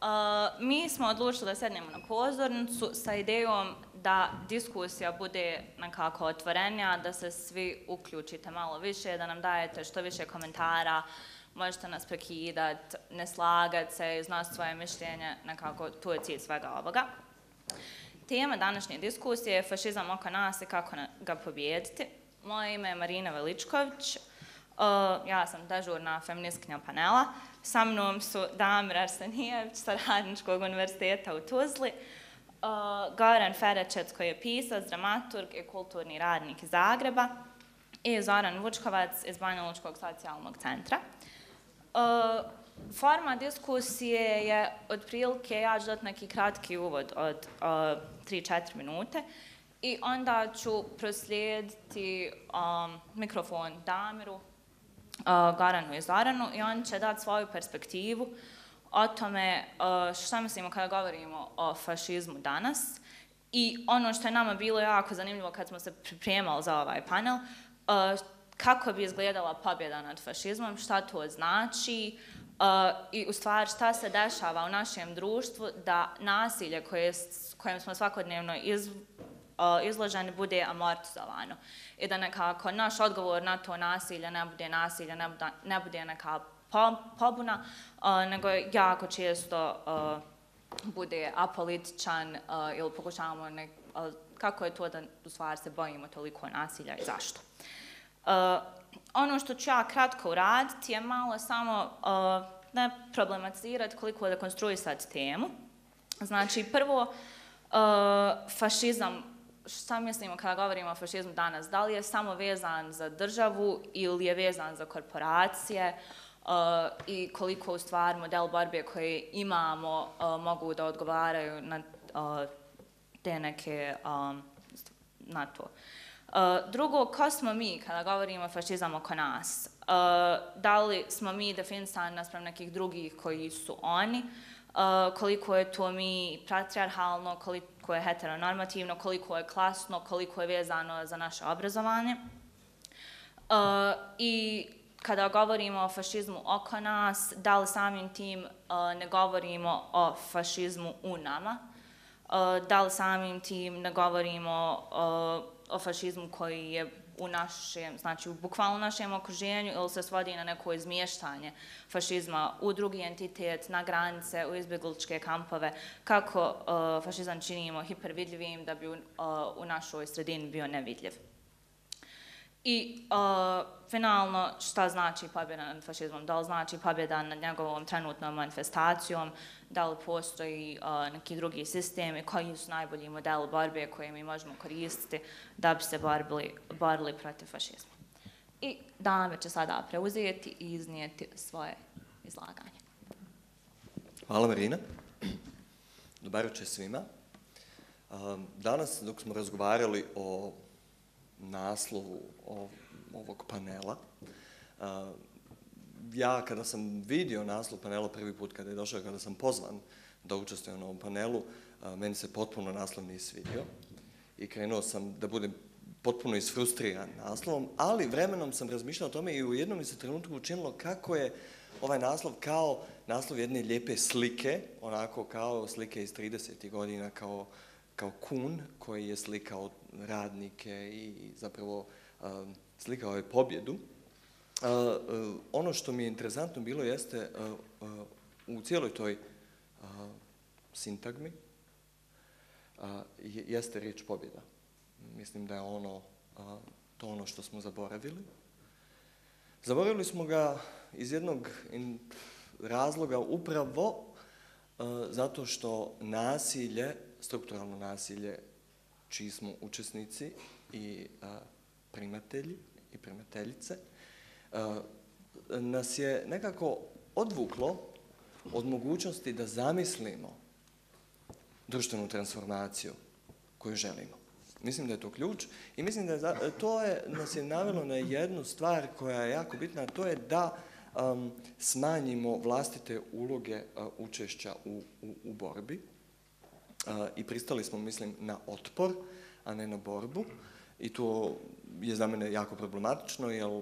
Mi smo odlučili da sednemo na pozornicu sa idejom da diskusija bude nekako otvorenija, da se svi uključite malo više, da nam dajete što više komentara, možete nas prekidati, ne slagati se, iznositi svoje mišljenje, nekako tu je cilj svega ovoga. Tema današnje diskusije je fašizam oko nas i kako ga pobijediti. Moje ime je Marina Veličković, ja sam dežurna feministkinja panela. Sa mnom su Damir Arsenijević sa Radničkog univerziteta u Tuzli, Goran Ferečec koji je pisac, dramaturg i kulturni radnik iz Zagreba i Zoran Vučkovac iz Banja Lučkog socijalnog centra. Forma diskusije je otprilike, ja ću dati neki kratki uvod od 3-4 minute i onda ću proslijediti mikrofon Damiru, Goranu i Zoranu i oni će dati svoju perspektivu o tome šta mislimo kada govorimo o fašizmu danas i ono što je nama bilo jako zanimljivo kad smo se pripremali za ovaj panel, kako bi izgledala pobjeda nad fašizmom, šta to znači i u stvari šta se dešava u našem društvu da nasilje kojem smo svakodnevno izloženi bude amortizovano i da nekako naš odgovor na to nasilje, ne bude neka pobuna, nego jako često bude apolitičan ili pokušavamo kako je to da u stvari se bojimo toliko nasilja i zašto. Ono što ću ja kratko uraditi je malo samo ne problematizirati koliko dekonstruisati temu. Znači, prvo, fašizam, šta mislimo kada govorimo o fašizmu danas? Da li je samo vezan za državu ili je vezan za korporacije i koliko u stvari model borbe koje imamo mogu da odgovaraju na te neke, na to. Drugo, ko smo mi kada govorimo o fašizam oko nas? Da li smo mi definisani naspram nekih drugih koji su oni? Koliko je to mi patrijarhalno, koliko je heteronormativno, koliko je klasno, koliko je vezano za naše obrazovanje. I kada govorimo o fašizmu oko nas, da li samim tim ne govorimo o fašizmu u nama? Da li samim tim ne govorimo o fašizmu koji je u našem, znači u bukvalno našem okruženju ili se svodi na neko izmještanje fašizma u drugi entitet, na granice, u izbjegličke kampove, kako fašizam činimo hipervidljivim da bi u našoj sredini bio nevidljiv. I finalno, šta znači pobjeda nad fašizmom? Da li znači pobjeda nad njegovom trenutnom manifestacijom? Da li postoji neki drugi sistem i koji su najbolji modeli borbe koje mi možemo koristiti da bi se borili protiv fašizma? I Damir će sada preuzeti i iznijeti svoje izlaganje. Hvala Marina. Dobar večer svima. Danas dok smo razgovarali o naslovu ovog panela, ja kada sam vidio naslov panela prvi put kada je došao, kada sam pozvan da učestvujem na ovom panelu, meni se potpuno naslov nije svidio i krenuo sam da budem potpuno isfrustriran naslovom, ali vremenom sam razmišljao o tome i u jednom mi se trenutku učinilo kako je ovaj naslov kao naslov jedne lijepe slike, onako kao slike iz 30. godina, kao kun koji je slikao radnike i zapravo slikao je pobjedu. Ono što mi je interesantno bilo jeste u cijeloj toj sintagmi jeste riječ pobjeda. Mislim da je to ono što smo zaboravili. Zaboravili smo ga iz jednog razloga upravo zato što nasilje, strukturalno nasilje, čiji smo učesnici i primatelji i primateljice, nas je nekako odvuklo od mogućnosti da zamislimo društvenu transformaciju koju želimo. Mislim da je to ključ i mislim da nas je navelo na jednu stvar koja je jako bitna, a to je da smanjimo vlastite uloge učešća u borbi i pristali smo, mislim, na otpor, a ne na borbu. I to je za mene jako problematično, jer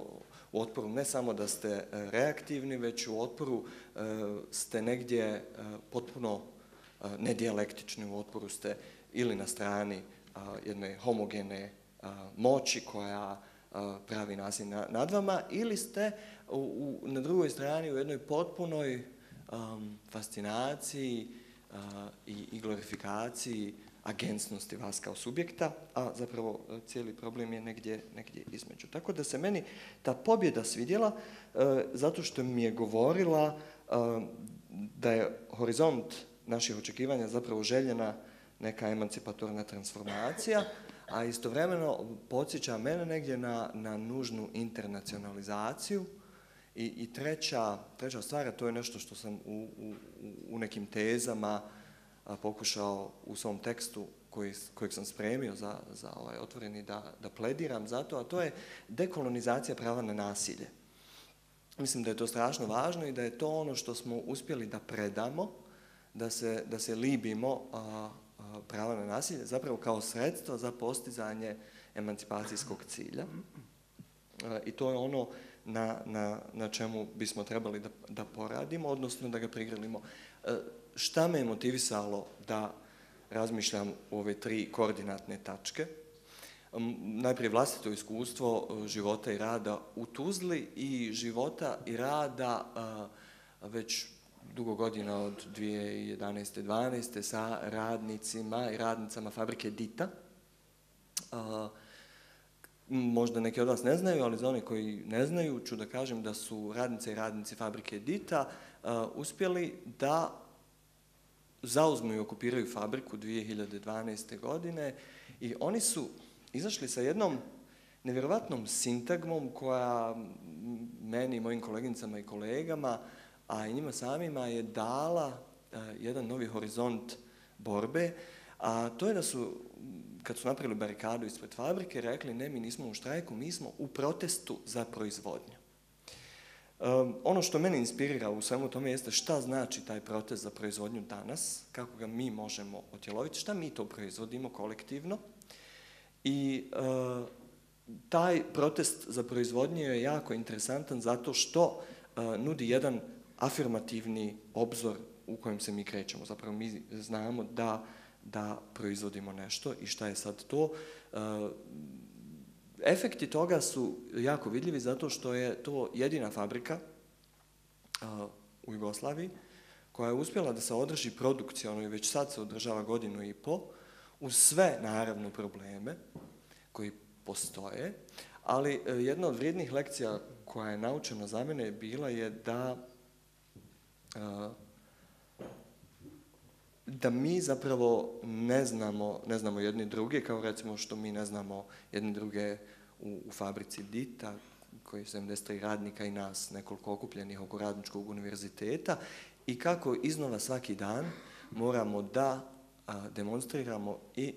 U otporu ne samo da ste reaktivni, već u otporu ste negdje potpuno nedijalektični, u otporu ste ili na strani jedne homogene moći koja pravi nasilje nad vama, ili ste na drugoj strani u jednoj potpunoj fascinaciji i glorifikaciji agentnosti vas kao subjekta, a zapravo cijeli problem je negdje između. Tako da se meni ta pobjeda svidjela zato što mi je govorila da je horizont naših očekivanja zapravo željena neka emancipatorna transformacija, a istovremeno podsjeća mene negdje na nužnu internacionalizaciju. I treća stvar, a to je nešto što sam u nekim tezama pokušao u svom tekstu kojeg sam spremio za ovaj otvoreni da plediram za to, a to je dekolonizacija prava na nasilje. Mislim da je to strašno važno i da je to ono što smo uspjeli da predamo, da se libimo prava na nasilje, zapravo kao sredstvo za postizanje emancipacijskog cilja. I to je ono na čemu bismo trebali da poradimo, odnosno da ga prigrlimo. Šta me je motivisalo da razmišljam u ove 3 koordinatne tačke? Najprije vlastito iskustvo života i rada u Tuzli i života i rada već dugo godina od 2011-12. sa radnicima i radnicama fabrike Dita. Možda neki od vas ne znaju, ali za one koji ne znaju ću da kažem da su radnice i radnici fabrike Dita uspjeli da zauzmu i okupiraju fabriku 2012. godine i oni su izašli sa jednom nevjerovatnom sintagmom koja meni, mojim koleginicama i kolegama, a i njima samima je dala jedan novi horizont borbe, a to je da su, kad su napravili barikadu ispred fabrike, rekli ne, mi nismo u štrajku, mi smo u protestu za proizvodnju. Ono što mene inspirira u svemu tome jeste šta znači taj protest za proizvodnju danas, kako ga mi možemo otjeloviti, šta mi to proizvodimo kolektivno. I taj protest za proizvodnju je jako interesantan zato što nudi jedan afirmativni obzor u kojem se mi krećemo. Zapravo mi znamo da proizvodimo nešto i šta je sad to. Efekti toga su jako vidljivi zato što je to jedina fabrika u Jugoslaviji koja je uspjela da se održi produkciono i već sad se održava 1,5 godine uz sve naravno probleme koji postoje, ali jedna od vrijednih lekcija koja je naučena za mene bila je da mi zapravo ne znamo jedni druge, kao recimo što mi ne znamo jedni druge u fabrici Dita, koji je 73 radnika i nas nekoliko okupljenih oko Radničkog univerziteta, i kako iznova svaki dan moramo da demonstriramo i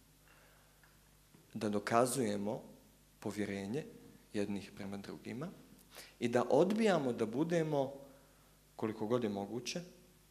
da dokazujemo povjerenje jednih prema drugima i da odbijamo da budemo, koliko god je moguće,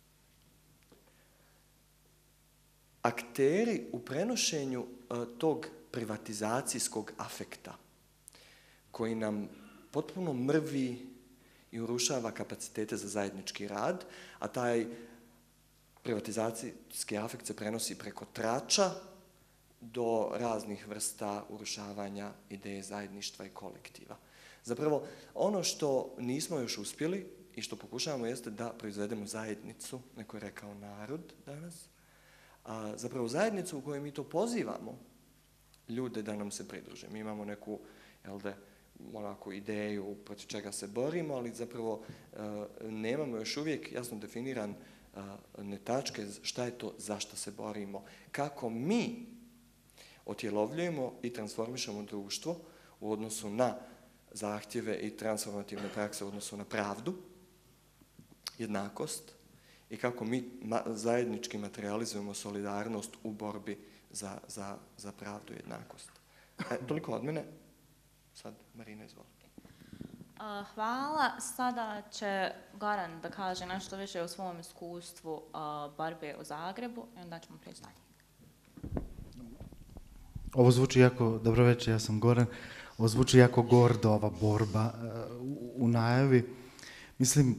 akteri u prenošenju tog privatizacijskog afekta koji nam potpuno mrvi i urušava kapacitete za zajednički rad, a taj privatizacijski afekt se prenosi preko trača do raznih vrsta urušavanja ideje zajedništva i kolektiva. Zapravo, ono što nismo još uspjeli i što pokušavamo jeste da proizvedemo zajednicu, neko je rekao narod danas, zapravo zajednicu u kojoj mi to pozivamo ljude da nam se pridruže. Mi imamo neku, onako ideju protiv čega se borimo, ali zapravo nemamo još uvijek jasno definiran tačke šta je to zašto se borimo. Kako mi otjelovljujemo i transformišemo društvo u odnosu na zahtjeve i transformativne prakse u odnosu na pravdu, jednakost, i kako mi zajednički materializujemo solidarnost u borbi za pravdu i jednakost. Toliko od mene. Sad, Marina, izvolite. Hvala. Sada će Goran da kaže nešto više o svom iskustvu borbe u Zagrebu i onda ćemo prijeći dalje. Ovo zvuči jako, dobro večer, ja sam Goran, ovo zvuči jako gordo, ova borba u najavi. Mislim,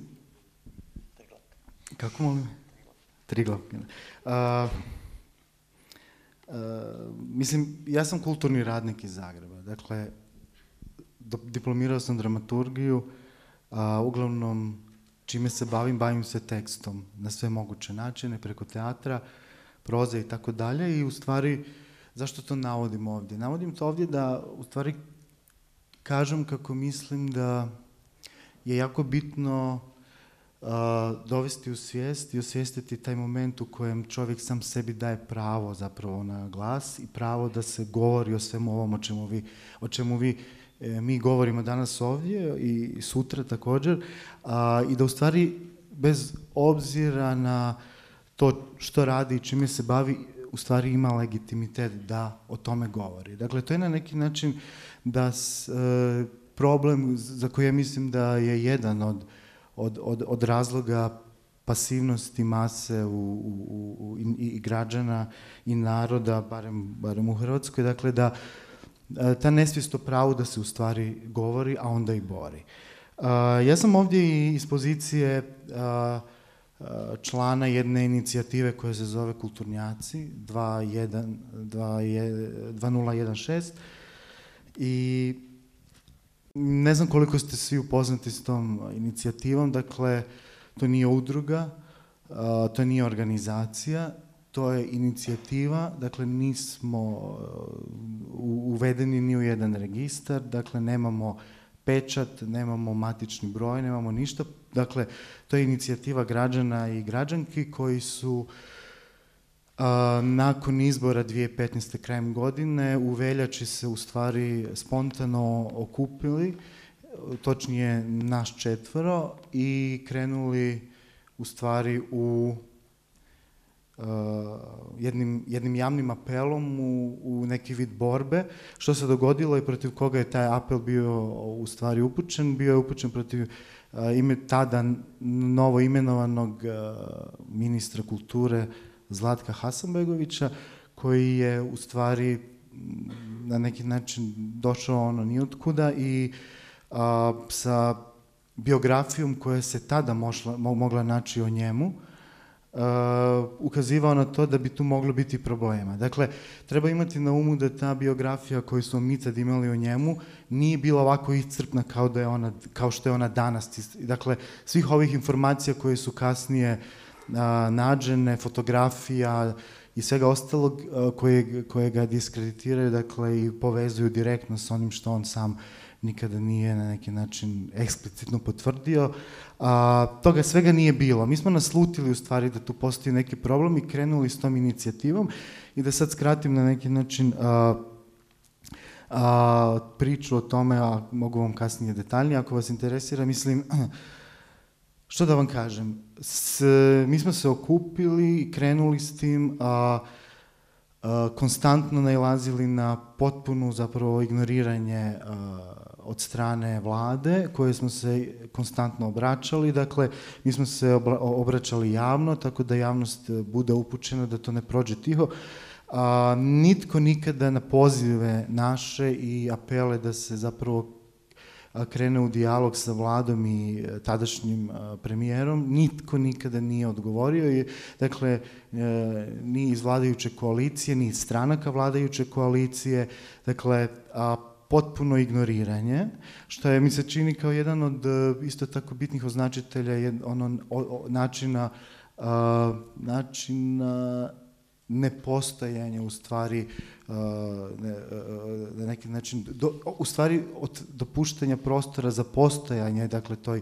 kako molim? Triglavka. Mislim, ja sam kulturni radnik iz Zagreba, dakle, diplomirao sam dramaturgiju, uglavnom čime se bavim se tekstom na sve moguće načine, preko teatra, proze i tako dalje i u stvari, zašto to navodim ovdje? Navodim to ovdje da u stvari kažem kako mislim da je jako bitno dovesti u svijest i osvijestiti taj moment u kojem čovjek sam sebi daje pravo zapravo na glas i pravo da se govori o svemu ovom o čemu mi govorimo danas ovdje i sutra također i da u stvari bez obzira na to što radi i čime se bavi u stvari ima legitimitet da o tome govori. Dakle, to je na neki način da problem za koji ja mislim da je jedan od razloga pasivnosti mase i građana i naroda, barem u Hrvatskoj, dakle da ta nesvijest o pravu da se u stvari govori, a onda i bori. Ja sam ovdje iz pozicije člana jedne inicijative koja se zove Kulturnjaci 2016 i ne znam koliko ste svi upoznati s tom inicijativom, dakle to nije udruga, to nije organizacija, to je inicijativa, dakle nismo uvedeni ni u jedan registar, dakle nemamo pečat, nemamo matični broj, nemamo ništa. Dakle, to je inicijativa građana i građanki koji su nakon izbora 2015. krajem godine u veljači se u stvari spontano okupili, točnije nas 4 i krenuli u stvari u jednim javnim apelom u neki vid borbe. Što se dogodilo i protiv koga je taj apel bio u stvari upućen? Bio je upućen protiv tada novo imenovanog ministra kulture Zlatka Hasanbegovića, koji je u stvari na neki način došao nijotkuda i sa biografijom koja se tada mogla naći o njemu, ukazivao na to da bi tu moglo biti problema. Dakle, treba imati na umu da ta biografija koju smo mi tad imali o njemu nije bila ovako iscrpna kao što je ona danas. Dakle, svih ovih informacija koje su kasnije nađene, fotografija i svega ostalog koje ga diskreditiraju, dakle, i povezuju direktno s onim što on sam nikada nije na neki način eksplicitno potvrdio. Toga svega nije bilo. Mi smo naslutili u stvari da tu postoji neki problem i krenuli s tom inicijativom i da sad skratim na neki način priču o tome, a mogu vam kasnije detaljnije ako vas interesira. Mislim, što da vam kažem, mi smo se okupili i krenuli s tim, konstantno nailazili na potpuno zapravo ignoriranje od strane vlade koje smo se konstantno obraćali. Dakle, mi smo se obraćali javno, tako da javnost bude upućena da to ne prođe tiho. Nitko nikada na pozive naše i apele da se zapravo krene u dijalog sa vladom i tadašnjim premijerom, nitko nikada nije odgovorio. Dakle, ni iz vladajuće koalicije, ni iz stranaka vladajuće koalicije, dakle, potpuno ignoriranje, što je, mi se čini kao jedan od isto tako bitnih označitelja načina nepostojanja u stvari na neki način, u stvari od dopuštanja prostora za postojanje, dakle toj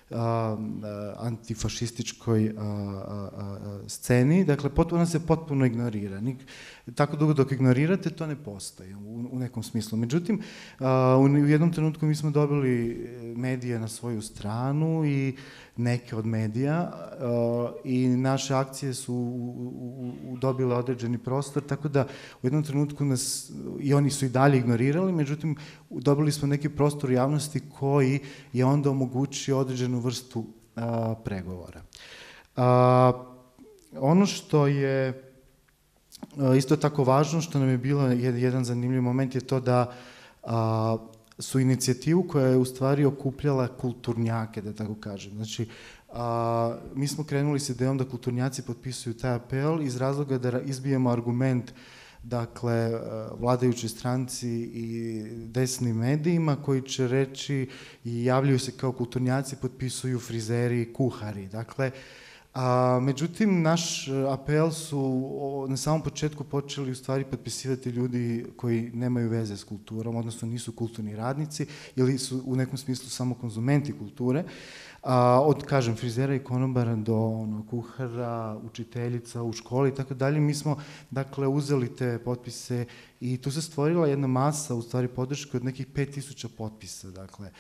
antifašističkoj sceni, dakle ona se potpuno ignorira. Tako dugo dok ignorirate, to ne postoji u nekom smislu. Međutim, u jednom trenutku mi smo dobili medije na svoju stranu i neke od medija i naše akcije su dobile određeni prostor, tako da u jednom trenutku nas, i oni su i dalje ignorirali, međutim dobili smo neki prostor javnosti koji je onda omogućio određenu vrstu pregovora. Ono što je isto tako važno, što nam je bilo jedan zanimljiv moment, je to da su inicijativu koja je u stvari okupljala kulturnjake, da tako kažem. Znači, mi smo krenuli s idejom da kulturnjaci potpisuju taj apel iz razloga da izbijemo argument, dakle, vladajućoj stranci i desnim medijima koji će reći i javljaju se kao kulturnjaci, potpisuju frizeri i kuhari. Dakle, međutim, naš apel su na samom početku počeli u stvari potpisivati ljudi koji nemaju veze s kulturom, odnosno nisu kulturni radnici ili su u nekom smislu samo konzumenti kulture. Od, kažem, frizera i konobara do kuhara, učiteljica u školi i tako dalje. Mi smo, dakle, uzeli te potpise i tu se stvorila jedna masa, u stvari, podrške od nekih 5000 potpisa. Dakle,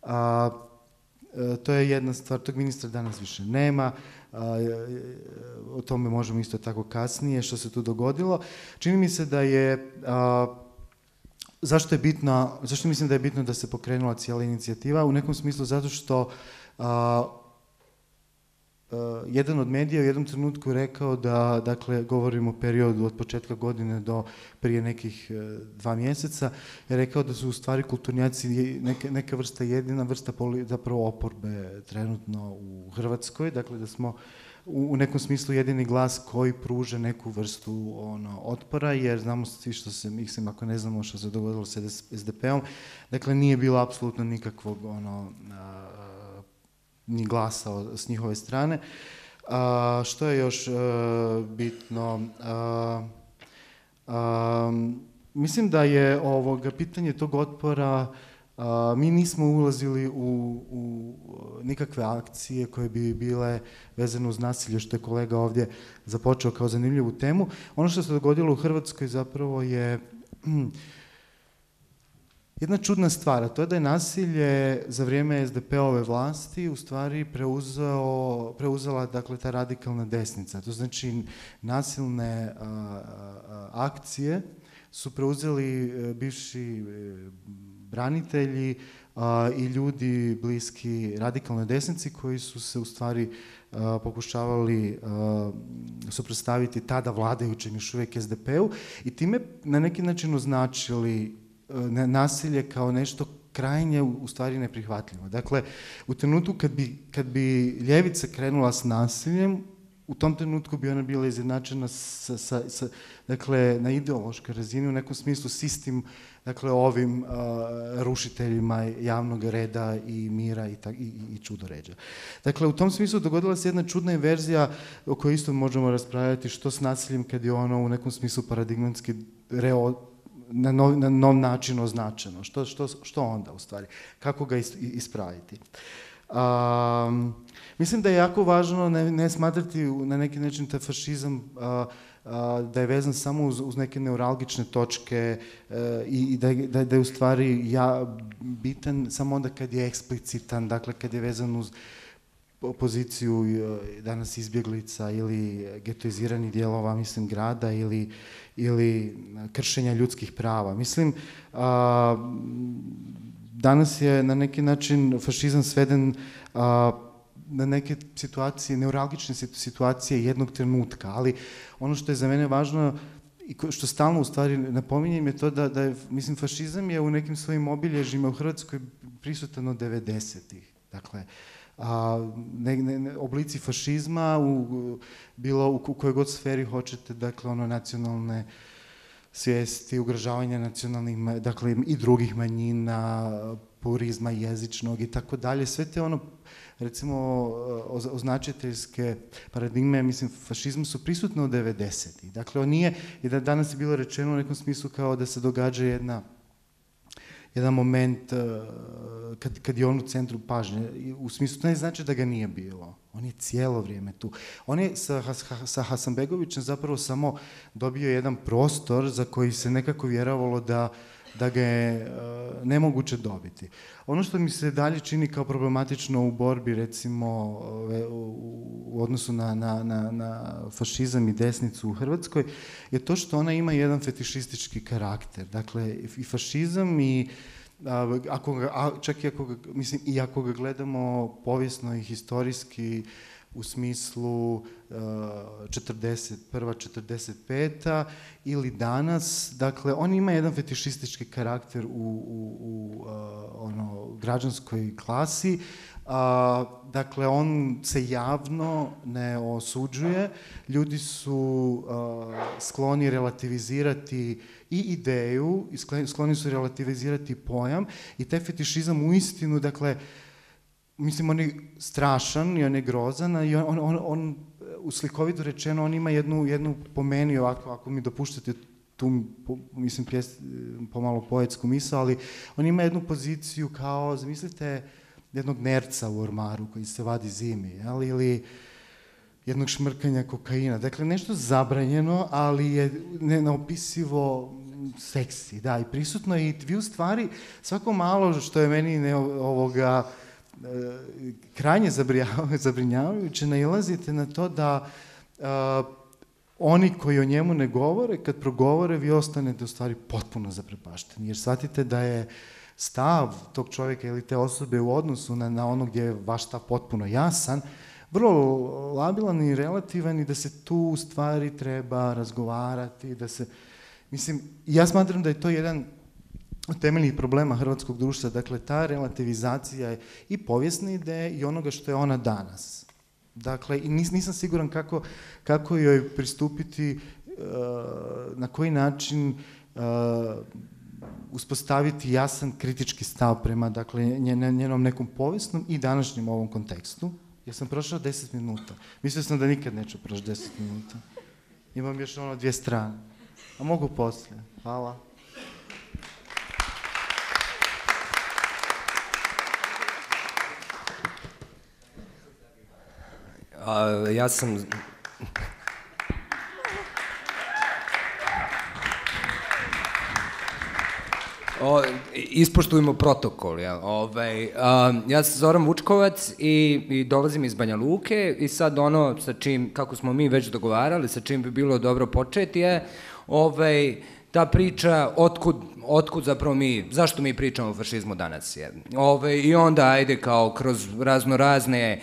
to je jedna stvar, tog ministra danas više nema, o tome možemo isto tako kasnije, što se tu dogodilo. Čini mi se da je, zašto mislim da je bitno da se pokrenula cijela inicijativa? U nekom smislu zato što jedan od medija u jednom trenutku rekao da, dakle, govorimo o periodu od početka godine do prije nekih 2 mjeseca, je rekao da su u stvari kulturnjaci neka vrsta, jedina vrsta zapravo oporbe trenutno u Hrvatskoj, dakle da smo u nekom smislu jedini glas koji pruža neku vrstu otpora, jer znamo svi što se, mislim, ako ne znamo što se dogodilo s SDP-om, dakle nije bilo apsolutno nikakvog ni glasa s njihove strane. Što je još bitno? Mislim da je pitanje tog otpora, mi nismo ulazili u nikakve akcije koje bi bile vezane uz nasilje, što je kolega ovdje započeo kao zanimljivu temu. Ono što se dogodilo u Hrvatskoj zapravo je jedna čudna stvar, a to je da je nasilje za vrijeme SDP-ove vlasti u stvari preuzela, dakle, ta radikalna desnica. To znači nasilne akcije su preuzeli bivši branitelji i ljudi bliski radikalnoj desnici koji su se u stvari pokušavali suprotstaviti tada vladajućem još uvijek SDP-u i time na neki način označili nasilje kao nešto krajnje u stvari neprihvatljivo. Dakle, u trenutku kad bi ljevica krenula s nasiljem, u tom trenutku bi ona bila izjednačena dakle, na ideološkoj razini, u nekom smislu s istim, dakle, ovim rušiteljima javnog reda i mira i čudoređa. Dakle, u tom smislu dogodila se jedna čudna inverzija o kojoj isto možemo raspravljati, što s nasiljem kad je ono u nekom smislu paradigmatski na nov način označeno. Što onda, u stvari? Kako ga ispraviti? Mislim da je jako važno ne smatrati na neki način taj fašizam da je vezan samo uz neke neuralgične točke i da je u stvari bitan samo onda kad je eksplicitan, dakle kad je vezan uz opoziciju danas izbjeglica ili getoiziranih dijelova, mislim, grada ili kršenja ljudskih prava. Mislim, danas je na neki način fašizam sveden na neke situacije, neuralgične situacije jednog trenutka, ali ono što je za mene važno i što stalno u stvari napominjem je to da je, mislim, fašizam je u nekim svojim obilježjima u Hrvatskoj prisutan od 90-ih. Dakle, oblici fašizma bilo u kojoj god sferi hoćete, dakle, ono, nacionalne svijesti, ugrožavanja nacionalnih, dakle, i drugih manjina, purizma jezičnog i tako dalje, sve te ono, recimo, označiteljske paradigme, mislim, fašizmu su prisutne od 90-ih. Dakle, on nije, i da danas je bilo rečeno u nekom smislu kao da se događa jedan moment kad je on u centru pažnje. U smislu, to ne znači da ga nije bilo. On je cijelo vrijeme tu. On je sa Hasanbegovićem zapravo samo dobio jedan prostor za koji se nekako vjerovalo da ga je nemoguće dobiti. Ono što mi se dalje čini kao problematično u borbi, recimo, u odnosu na fašizam i desnicu u Hrvatskoj, je to što ona ima jedan fetišistički karakter. Dakle, i fašizam i čak i ako ga gledamo povijesno i historijski, u smislu 41. 45. ili danas. Dakle, on ima jedan fetišistički karakter u građanskoj klasi. Dakle, on se javno ne osuđuje. Ljudi su skloni relativizirati i ideju, i skloni su relativizirati pojam, i taj fetišizam uistinu, dakle, mislim, on je strašan i on je grozan, i on u slikovito rečeno, on ima jednu po meni, ovako, ako mi dopuštate tu, mislim, pomalo poetsku misao, ali on ima jednu poziciju kao, zamislite, jednog nerca u ormaru koji se vadi zimi, ili jednog šmrkanja kokaina. Dakle, nešto zabranjeno, ali je neopisivo seksi, da, i prisutno. I vi u stvari, svako malo što je meni krajnje zabrinjavajuće, nailazite na to da oni koji o njemu ne govore, kad progovore, vi ostanete u stvari potpuno zaprepašteni, jer shvatite da je stav tog čovjeka ili te osobe u odnosu na ono gdje je vaš stav potpuno jasan, vrlo labilan i relativan, i da se tu u stvari treba razgovarati, mislim, ja smatram da je to jedan od temeljnih problema hrvatskog društva, dakle, ta relativizacija je i povijesne ideje i onoga što je ona danas. Dakle, i nisam siguran kako joj pristupiti, na koji način uspostaviti jasan kritički stav prema, dakle, njenom nekom povijesnom i današnjem ovom kontekstu. Ja sam prošao 10 minuta. Mislio sam da nikad neću proći 10 minuta. Imam još 2 strane. A mogu poslije. Hvala. Ja sam... Ispoštujemo protokol. Ja sam Zoran Vučkovac i dolazim iz Banja Luke, i sad ono sa čim, kako smo mi već dogovarali, sa čim bi bilo dobro početi je ta priča otkud zapravo zašto mi pričamo o fašizmu danas je. I onda ajde kao kroz razne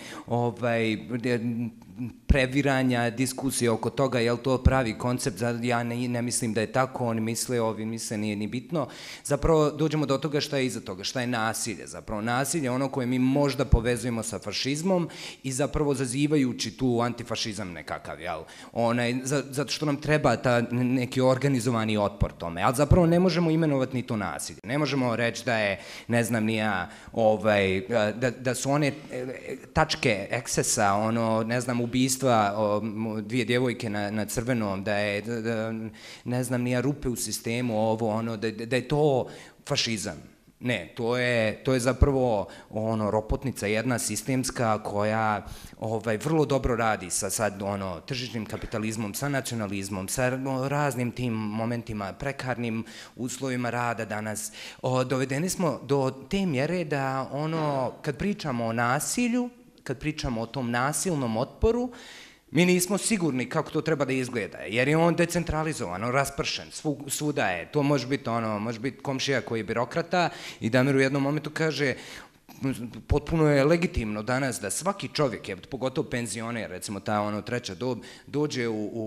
previranja, diskusije oko toga, je li to pravi koncept, ja ne mislim da je tako, oni misle, ovi misle, nije ni bitno. Zapravo dođemo do toga šta je iza toga, šta je nasilje. Zapravo nasilje je ono koje mi možda povezujemo sa fašizmom i zapravo zazivajući tu antifašizam nekakav, jel? Zato što nam treba neki organizovani otpor tome, ali zapravo ne možemo imenovati ni to nasilje. Ne možemo reći da je, ne znam ni ja, da su one tačke ekscesa, ne znam, ubistva 2 djevojke na crvenom, da je, ne znam, nija rupe u sistemu, da je to fašizam. Ne, to je zapravo ropotnica jedna sistemska koja vrlo dobro radi sa sad tržišnim kapitalizmom, sa nacionalizmom, sa raznim tim momentima, prekarnim uslovima rada danas. Dovedeni smo do te mjere da kad pričamo o nasilju, kad pričamo o tom nasilnom otporu, mi nismo sigurni kako to treba da izgleda, jer je on decentralizovan, raspršen, svuda je. To može biti komšija koji je birokrata i Damir u jednom momentu kaže, potpuno je legitimno danas da svaki čovjek, pogotovo penzioner, recimo ta treća dob, dođe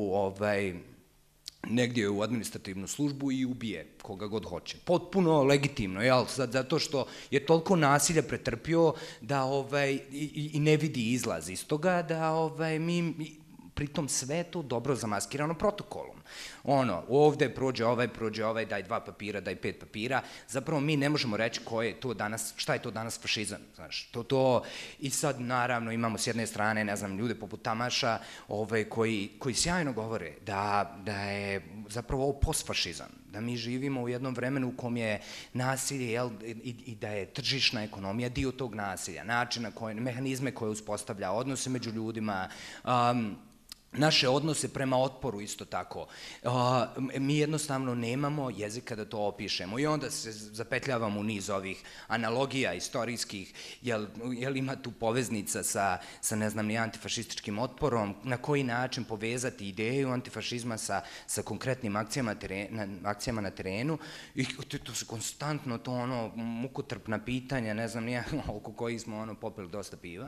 negdje u administrativnu službu i ubije koga god hoće. Potpuno legitimno, jel? Zato što je toliko nasilja pretrpio da i ne vidi izlaz iz toga, da mi pritom sve to dobro zamaskirano protokolom. Ovde prođe ovaj, daj 2 papira, daj 5 papira. Zapravo mi ne možemo reći šta je to danas fašizam. I sad naravno imamo s jedne strane, ne znam, ljude poput Tamaša koji sjajno govore da je zapravo ovo postfašizam, da mi živimo u jednom vremenu u kom je nasilje i da je tržišna ekonomija dio tog nasilja, načina, mehanizme koje uspostavlja, odnose među ljudima, naše odnose prema otporu isto tako. Mi jednostavno nemamo jezika da to opišemo i onda se zapetljavamo u niz ovih analogija istorijskih, jel ima tu poveznica sa ne znam, ni antifašističkim otporom, na koji način povezati ideju antifašizma sa konkretnim akcijama na terenu i to su konstantno to mukotrpna pitanja, ne znam nije oko kojih smo popili dosta piva.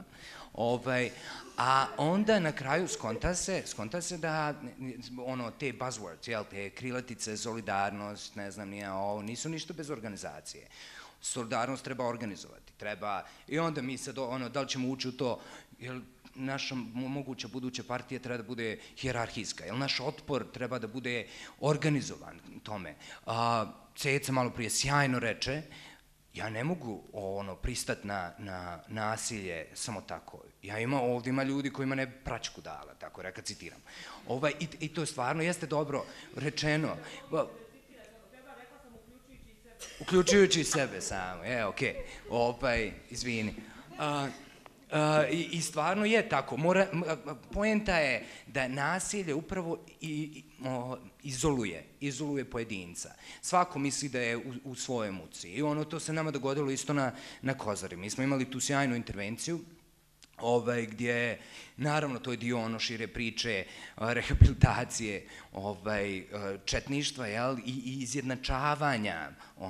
A onda na kraju skonta se da te buzzwords, te krilatice, solidarnost, ne znam nije ovo, nisu ništa bez organizacije. Solidarnost treba organizovati, i onda mi sad, da li ćemo ući u to, jer naša moguća buduća partija treba da bude hijerarhijska, jer naš otpor treba da bude organizovan tome. Ceca malo prije sjajno reče, ja ne mogu pristati na nasilje samo tako. Ovdje ima ljudi kojima ne praćku dala, tako reka, citiram. I to stvarno jeste dobro rečeno. Uključujući sebe samo, okej. Izvini. I stvarno je tako. Poenta je da nasilje upravo izoluje pojedinca. Svako misli da je u svojoj muci. I to se nama dogodilo isto na Kozari. Mi smo imali tu sjajnu intervenciju gdje, naravno, to je dio šire priče, rehabilitacije, četništva i izjednačavanja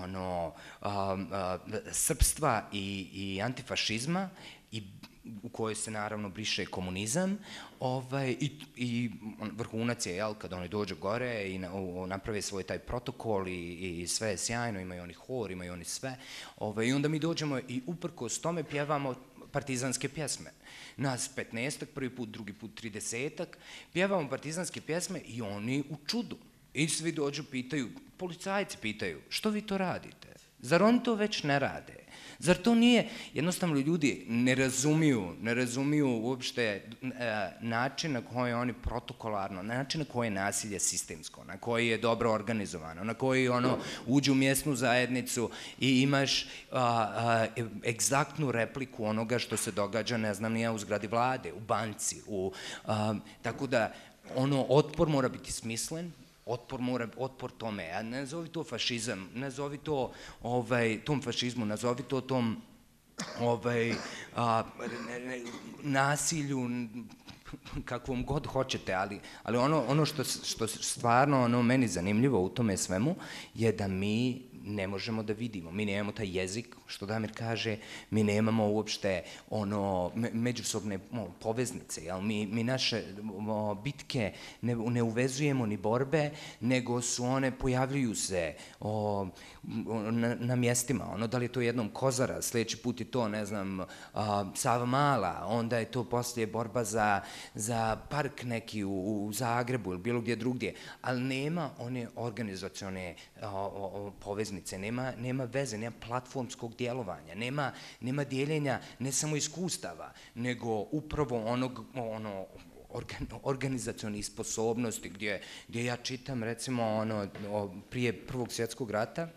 srpstva i antifašizma, u kojoj se naravno briše komunizam i vrhunac je, kad oni dođu gore i naprave svoj taj protokol i sve je sjajno, imaju oni hor, imaju oni sve, i onda mi dođemo i uprkos tome pjevamo partizanske pjesme. Nas 15-ak, prvi put, drugi put 30-ak, pjevamo partizanske pjesme i oni u čudu. I svi dođu, pitaju, policajci pitaju, što vi to radite? Zar oni to već ne rade? Zar to nije, jednostavno ljudi ne razumiju uopšte način na koji oni protokolarno, način na koji je nasilje sistemsko, na koji je dobro organizovano, na koji uđu u mjesnu zajednicu i imaš egzaktnu repliku onoga što se događa, ne znam, nije u zgradi vlade, u banci, tako da otpor mora biti smislen, otpor tome, a ne zovi to fašizam, ne zovi to tom fašizmu, nazovi to tom nasilju, kakvom god hoćete, ali ono što stvarno meni zanimljivo u tome svemu je da mi ne možemo da vidimo, mi nemamo taj jezik, što Damir kaže, mi nemamo uopšte međusobne poveznice, mi naše bitke ne uvezujemo ni borbe, nego su one, pojavljuju se na mjestima, da li je to jednom Kozara, sljedeći put je to, ne znam, Savamala, onda je to poslije borba za park neki u Zagrebu ili bilo gdje drugdje, ali nema one organizacione poveznice, nema veze, nema platformskog djelovanja, nema dijeljenja ne samo iskustava, nego upravo organizacionih sposobnosti gdje ja čitam, recimo, prije Prvog svjetskog rata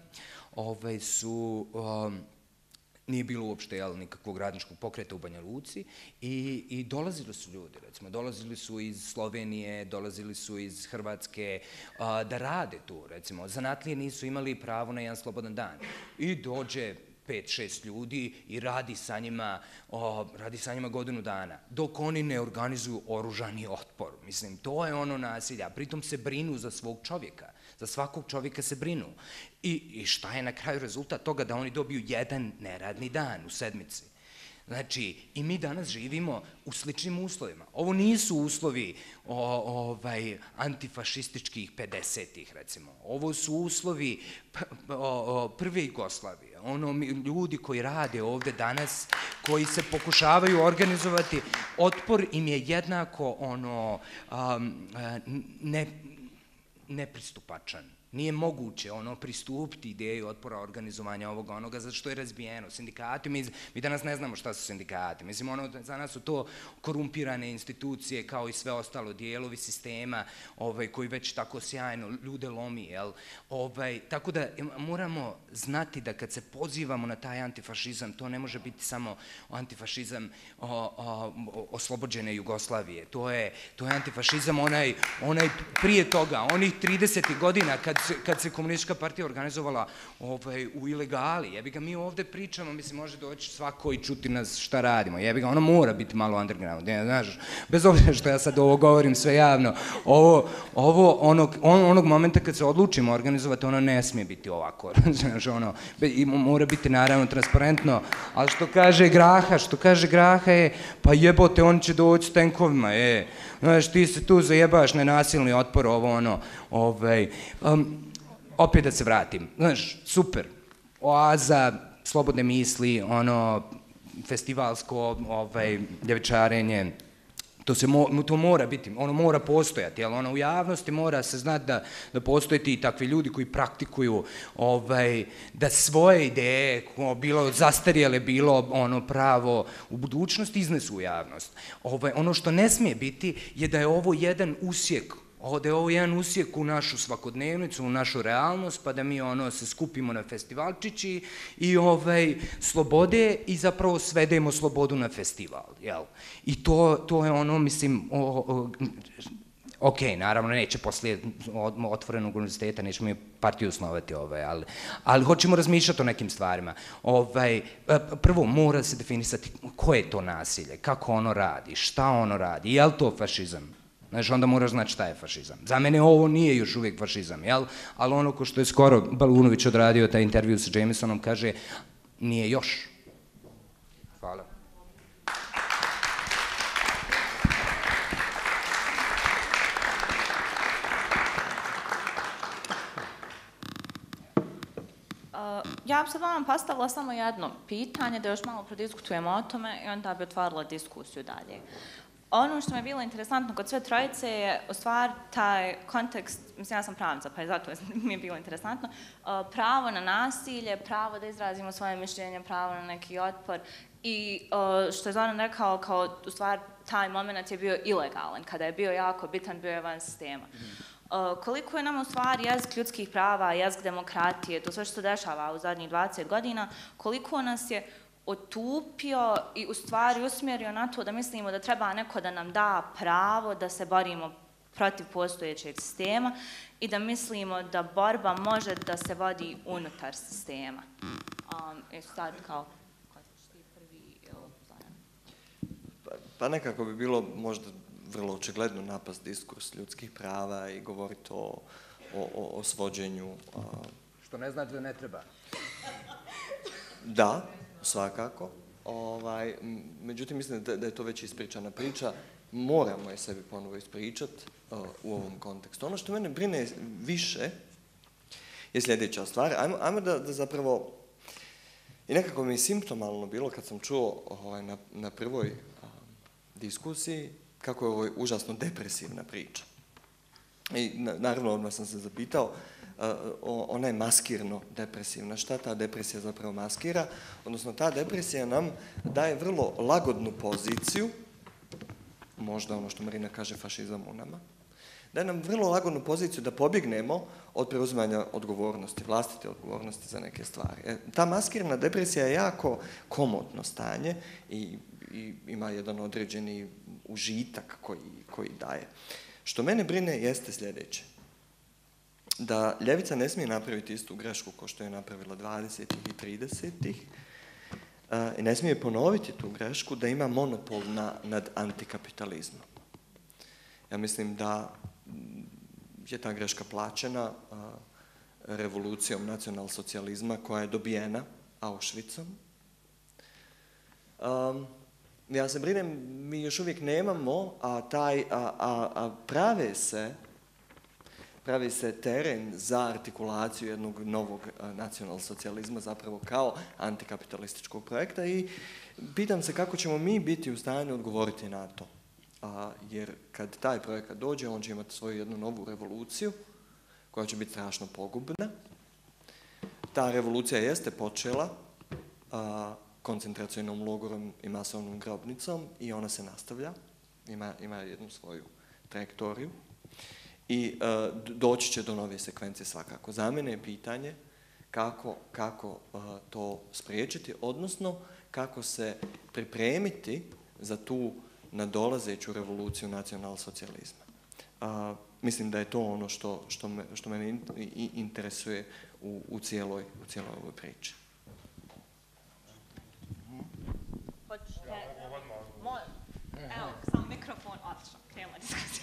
nije bilo uopšte nikakvog radničkog pokreta u Banja Luci i dolazili su ljudi, recimo, dolazili su iz Slovenije, dolazili su iz Hrvatske da rade tu, recimo, zanatlije nisu imali pravo na jedan slobodan dan i dođe 5-6 ljudi i radi sa njima godinu dana, dok oni ne organizuju oružani otpor. Mislim, to je nasilje, a pritom se brinu za svog čovjeka. Za svakog čovjeka se brinu. I šta je na kraju rezultat toga? Da oni dobiju jedan neradni dan u sedmici. Znači, i mi danas živimo u sličnim uslovima. Ovo nisu uslovi antifašističkih 50-ih, recimo. Ovo su uslovi prve Jugoslavije. Ljudi koji rade ovdje danas, koji se pokušavaju organizovati, otpor im je jednako nepristupačan. Nije moguće pristupiti ideji otpora organizovanja ovoga onoga zato što je razbijeno. Sindikati, mi danas ne znamo šta su sindikati. Mislim, za nas su to korumpirane institucije kao i sve ostalo dijelovi sistema koji već tako sjajno ljude lomi. Jel? Tako da moramo znati da kad se pozivamo na taj antifašizam, to ne može biti samo antifašizam oslobođene Jugoslavije. To je antifašizam onaj prije toga, onih 30. godina kad se komunistička partija organizovala u ilegali. Jebi ga, mi ovdje pričamo, mislim, može doći svako i čuti nas šta radimo. Jebi ga, ono mora biti malo underground. Znaš, bez obzira što ja sad ovo govorim sve javno, onog momenta kad se odlučimo organizovati, ono ne smije biti ovako. Znaš, mora biti naravno transparentno, ali što kaže Graha je, pa jebote, oni će doći s tenkovima, znaš, ti se tu zajebaš nenasilni otpor, opet da se vratim, znaš, super, oaza, slobodne misli, festivalsko ljevičarenje, to mora biti, ono mora postojati, jel, u javnosti mora se znati da postoje ti takvi ljudi koji praktikuju da svoje ideje, bilo zastarjele, bilo pravo u budućnosti, iznesu u javnost. Ono što ne smije biti je da je ovo jedan usjek, da je ovo jedan usjek u našu svakodnevnicu, u našu realnost, pa da mi se skupimo na festivalčići i slobode i zapravo svedemo slobodu na festival, jel? I to je mislim, ok, naravno neće poslije otvorenog univerziteta, nećemo mi partiju osnovati, ali hoćemo razmišljati o nekim stvarima. Prvo mora se definisati koje je to nasilje, kako ono radi, šta ono radi, je li to fašizam? Znači, onda moraš znati šta je fašizam. Za mene ovo nije još uvijek fašizam, jel? Ali ono ko što je skoro Balunović odradio taj intervju sa Jamesonom, kaže, nije još. Hvala. Ja bi sad vama postavila samo jedno pitanje, da još malo prodiskutujemo o tome i onda bi otvarila diskusiju dalje. Ono što mi je bilo interesantno kod sve trojice je u stvari taj kontekst, mislim ja sam pravnica pa je zato mi je bilo interesantno, pravo na nasilje, pravo da izrazimo svoje mišljenje, pravo na neki otpor i što je Zoran rekao kao u stvari taj moment je bio ilegalan, kada je bio jako bitan, bio je van sistema. Koliko je nam u stvari jezik ljudskih prava, jezik demokratije, to sve što se dešava u zadnjih 20 godina, koliko nas je otupio i u stvari usmjerio na to da mislimo da treba neko da nam da pravo da se borimo protiv postojećeg sistema i da mislimo da borba može da se vodi unutar sistema. Sad kao, ko ćeš ti prvi, Zoran? Pa nekako bi bilo možda vrlo očigledno napast diskurs ljudskih prava i govoriti o svođenju. Što ne znači da ne treba. Da, svakako. Međutim, mislim da je to već ispričana priča. Moramo je sebi ponovo ispričati u ovom kontekstu. Ono što mene brine više je sljedeća stvar. Ajmo da zapravo, i nekako mi je simptomalno bilo kad sam čuo na prvoj diskusiji kako je ovo užasno depresivna priča. I naravno odmah sam se zapitao, ona je maskirno depresivna. Šta ta depresija zapravo maskira? Odnosno, ta depresija nam daje vrlo lagodnu poziciju, možda ono što Marina kaže fašizam u nama, daje nam vrlo lagodnu poziciju da pobjegnemo od preuzimanja odgovornosti, vlastite odgovornosti za neke stvari. Ta maskirna depresija je jako komotno stanje i ima jedan određeni užitak koji daje. Što mene brine jeste sljedeće. Da ljevica ne smije napraviti istu grešku kao što je napravila 20. i 30. I ne smije ponoviti tu grešku da ima monopol nad antikapitalizmom. Ja mislim da je ta greška plaćena revolucijom nacionalsocijalizma koja je dobijena Auschwitzom. Ja se brinem, mi još uvijek nemamo, a pravi se teren za artikulaciju jednog novog nacionalsocijalizma zapravo kao antikapitalističkog projekta i pitam se kako ćemo mi biti u stanju odgovoriti na to. Jer kad taj projekat dođe, on će imati svoju jednu novu revoluciju koja će biti strašno pogubna. Ta revolucija jeste počela koncentracionom logorom i masovnom grobnicom i ona se nastavlja, ima jednu svoju trajektoriju i doći će do nove sekvencije svakako. Za mene je pitanje kako to spriječiti, odnosno kako se pripremiti za tu nadolazeću revoluciju nacionalsocijalizma. Mislim da je to ono što mene interesuje u cijeloj ovoj priči. Evo, sam mikrofon, odlično, krenula diskusija.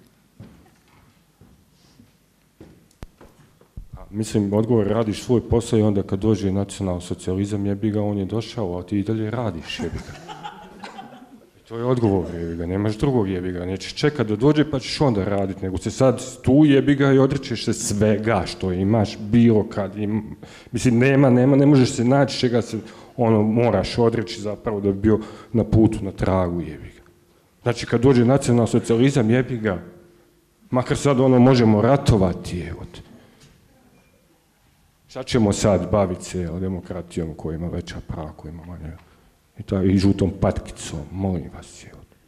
Mislim, odgovor, radiš svoj posao i onda kad dođe nacionalsocijalizam, jebi ga, on je došao, a ti i dalje radiš, jebi ga. To je odgovor, jebi ga, nemaš drugog, jebi ga, nećeš čekat da dođe pa ćeš onda raditi, nego se sad tu, jebi ga, i odrećeš se svega što imaš, bilo kad, mislim, ne možeš se naći čega se, moraš odreći zapravo da bi bio na putu, na tragu, jebi ga. Znači, kad dođe nacionalsocijalizam, jebi ga, makar sad možemo ratovati, evo te. Šta ćemo sad baviti se demokratijom koja ima veća prava, koja ima manje, i žutom patkicom, molim vas.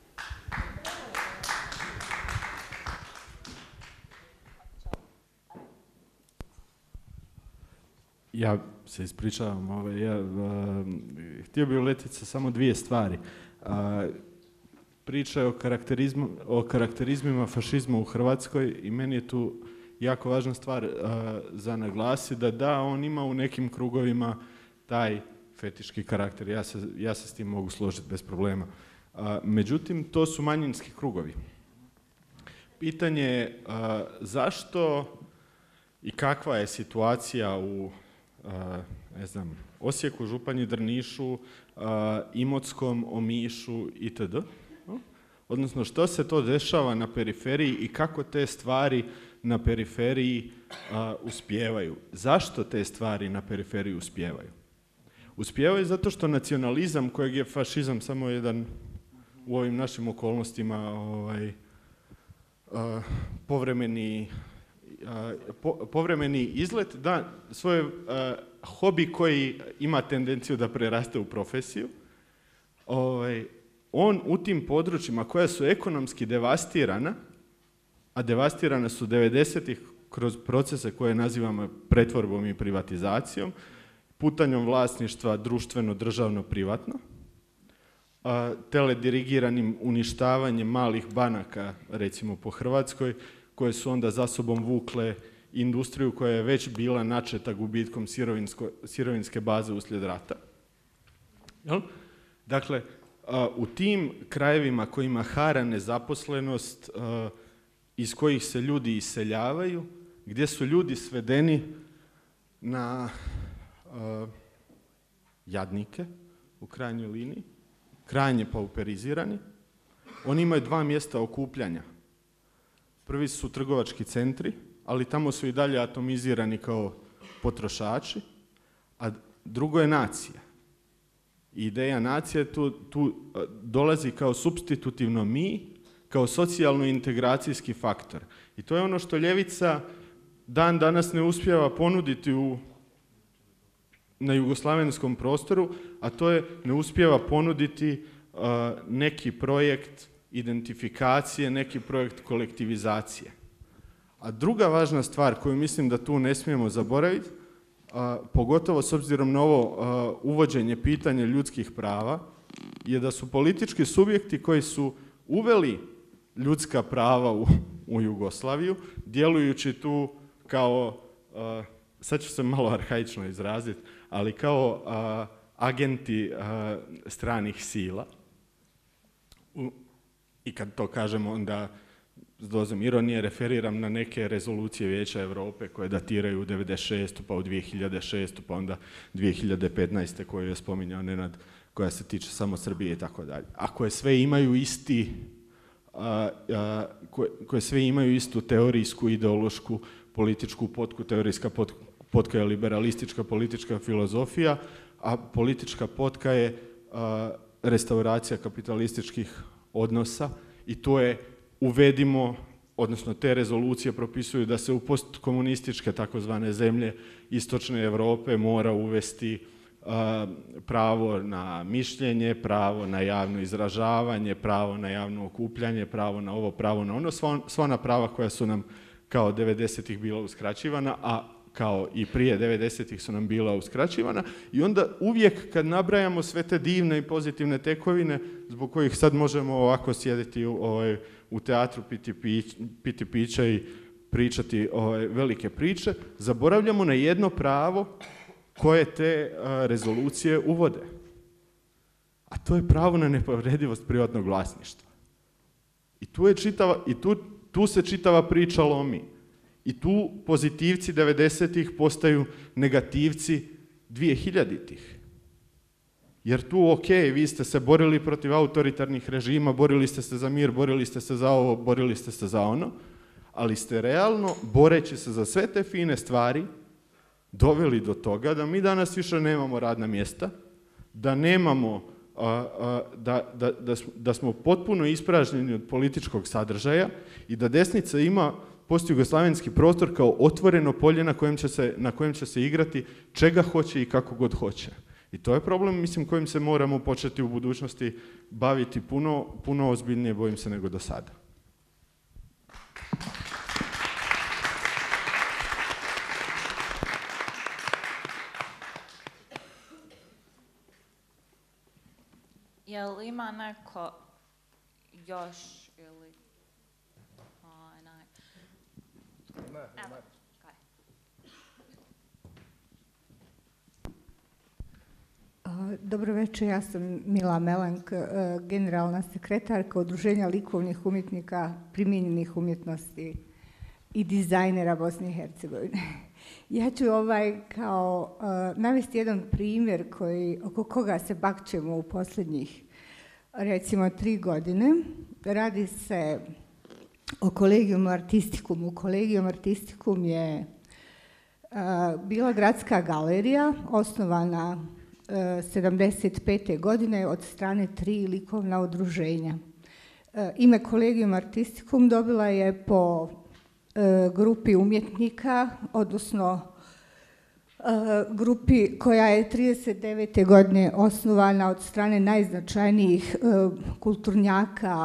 Ja se ispričavam, htio bih uletiti sa samo dvije stvari. Priča je o karakterizmima fašizma u Hrvatskoj i meni je tu jako važna stvar za naglasiti da on ima u nekim krugovima taj fetiški karakter. Ja se s tim mogu složiti bez problema. Međutim, to su manjinski krugovi. Pitanje je zašto i kakva je situacija u Osijeku, Županji, Drnišu, Imotskom, Omišu itd. Odnosno, što se to dešava na periferiji i kako te stvari na periferiji uspijevaju. Zašto te stvari na periferiji uspijevaju? Uspijevaju zato što nacionalizam, kojeg je fašizam samo jedan u ovim našim okolnostima povremeni izlet, da svoj hobi koji ima tendenciju da preraste u profesiju, on u tim područjima koja su ekonomski devastirana, a devastirane su 90-ih kroz procese koje nazivamo pretvorbom i privatizacijom, putanjom vlasništva društveno, državno, privatno, teledirigiranim uništavanjem malih banaka, recimo po Hrvatskoj, koje su onda za sobom vukle industriju koja je već bila načeta gubitkom sirovinske baze uslijed rata. Dakle, u tim krajevima kojima hara nezaposlenost, iz kojih se ljudi iseljavaju, gdje su ljudi svedeni na jadnike u krajnjoj liniji, krajnje pauperizirani, oni imaju dva mjesta okupljanja. Prvi su trgovački centri, ali tamo su i dalje atomizirani kao potrošači, a drugo je nacija. Ideja nacije tu dolazi kao supstitutivno mi, kao socijalno-integracijski faktor. I to je ono što ljevica dan danas ne uspijeva ponuditi na jugoslavenskom prostoru, a to je ne uspijeva ponuditi neki projekt identifikacije, neki projekt kolektivizacije. A druga važna stvar koju mislim da tu ne smijemo zaboraviti, pogotovo s obzirom na ovo uvođenje pitanja ljudskih prava, je da su politički subjekti koji su uveli ljudska prava u Jugoslaviju, djelujući tu kao, sad ću se malo arhaično izraziti, ali kao agenti stranih sila. I kad to kažemo, onda s dozom ironije referiram na neke rezolucije Vijeća Europe koje datiraju u 96. pa u 2006. pa onda 2015. koju je spominjao Nenad, koja se tiče samo Srbije i tako dalje. A koje sve imaju koje sve imaju istu teorijsku, ideološku, političku potku. Teorijska potka je liberalistička politička filozofija, a politička potka je restauracija kapitalističkih odnosa i to je uvedimo odnosno te rezolucije propisuju da se u postkomunističke takozvane zemlje istočne Europe mora uvesti pravo na mišljenje, pravo na javno izražavanje, pravo na javno okupljanje, pravo na ovo, pravo na ono, sva ona prava koja su nam kao 90-ih bila uskraćivana, a kao i prije 90-ih su nam bila uskraćivana. I onda uvijek kad nabrajamo sve te divne i pozitivne tekovine zbog kojih sad možemo ovako sjediti u teatru, piti pića i pričati velike priče, zaboravljamo na jedno pravo koje te rezolucije uvode. A to je pravo na nepovredivost privatnog vlasništva. I tu se čitava priča lomi. I tu pozitivci 90-ih postaju negativci 2000-ih. Jer tu, ok, vi ste se borili protiv autoritarnih režima, borili ste se za mir, borili ste se za ovo, borili ste se za ono, ali ste realno, boreći se za sve te fine stvari, doveli do toga da mi danas više nemamo radna mjesta, da nemamo, da smo potpuno ispražnjeni od političkog sadržaja i da desnica ima postjugoslavenski prostor kao otvoreno polje na kojem će se igrati čega hoće i kako god hoće. I to je problem, mislim, kojim se moramo početi u budućnosti baviti puno ozbiljnije, bojim se, nego do sada. Jel ima neko još ili... Dobro večer, ja sam Mila Melank, generalna sekretarka Udruženja likovnih umjetnika, primijenjenih umjetnosti i dizajnera Bosne i Hercegovine. Ja ću kao navesti jedan primjer oko koga se bakćemo u posljednjih, recimo, 3 godine. Radi se o Collegium Artisticum. Collegium Artisticum je bila gradska galerija osnovana 75. godine od strane 3 likovna udruženja. Ime Collegium Artisticum dobila je po grupi umjetnika, odnosno grupi koja je 39. godine osnovana od strane najznačajnijih kulturnjaka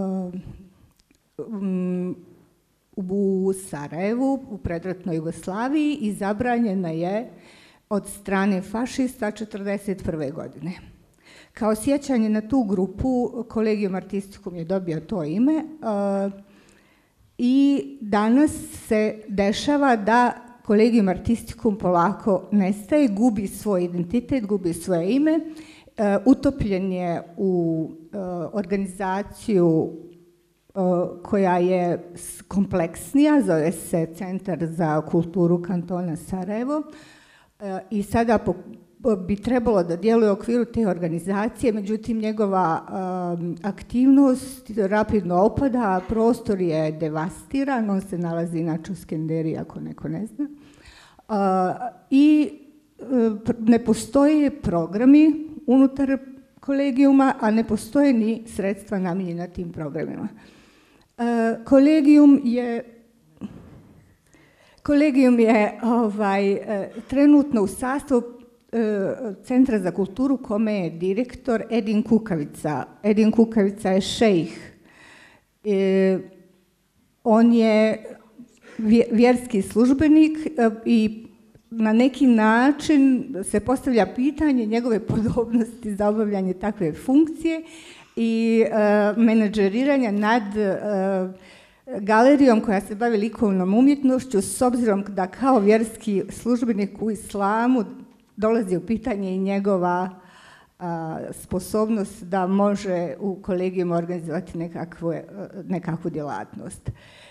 u Sarajevu, u predratnoj Jugoslaviji, i zabranjena je od strane fašista 1941. godine. Kao sjećanje na tu grupu, Collegium Artisticum je dobio to ime i danas se dešava da Collegium Artisticum polako nestaje, gubi svoj identitet, gubi svoje ime, utopljen je u organizaciju koja je kompleksnija, zove se Centar za kulturu kantona Sarajevo, i sada bi trebalo da djeluje u okviru te organizacije, međutim njegova aktivnost rapidno opada, prostor je devastiran, on se nalazi inače u Skenderiji, ako neko ne zna, i ne postoje programi unutar kolegijuma, a ne postoje ni sredstva namijenjena tim programima. Kolegijum je trenutno u sastavu Centra za kulturu kome je direktor Edin Kukavica. Edin Kukavica je šejh. On je vjerski službenik i na neki način se postavlja pitanje njegove podobnosti za obavljanje takve funkcije i menadžeriranja nad galerijom koja se bavi likovnom umjetnošću, s obzirom da kao vjerski službenik u islamu dolazi u pitanje i njegova sposobnost da može u kolegijima organizovati nekakvu djelatnost.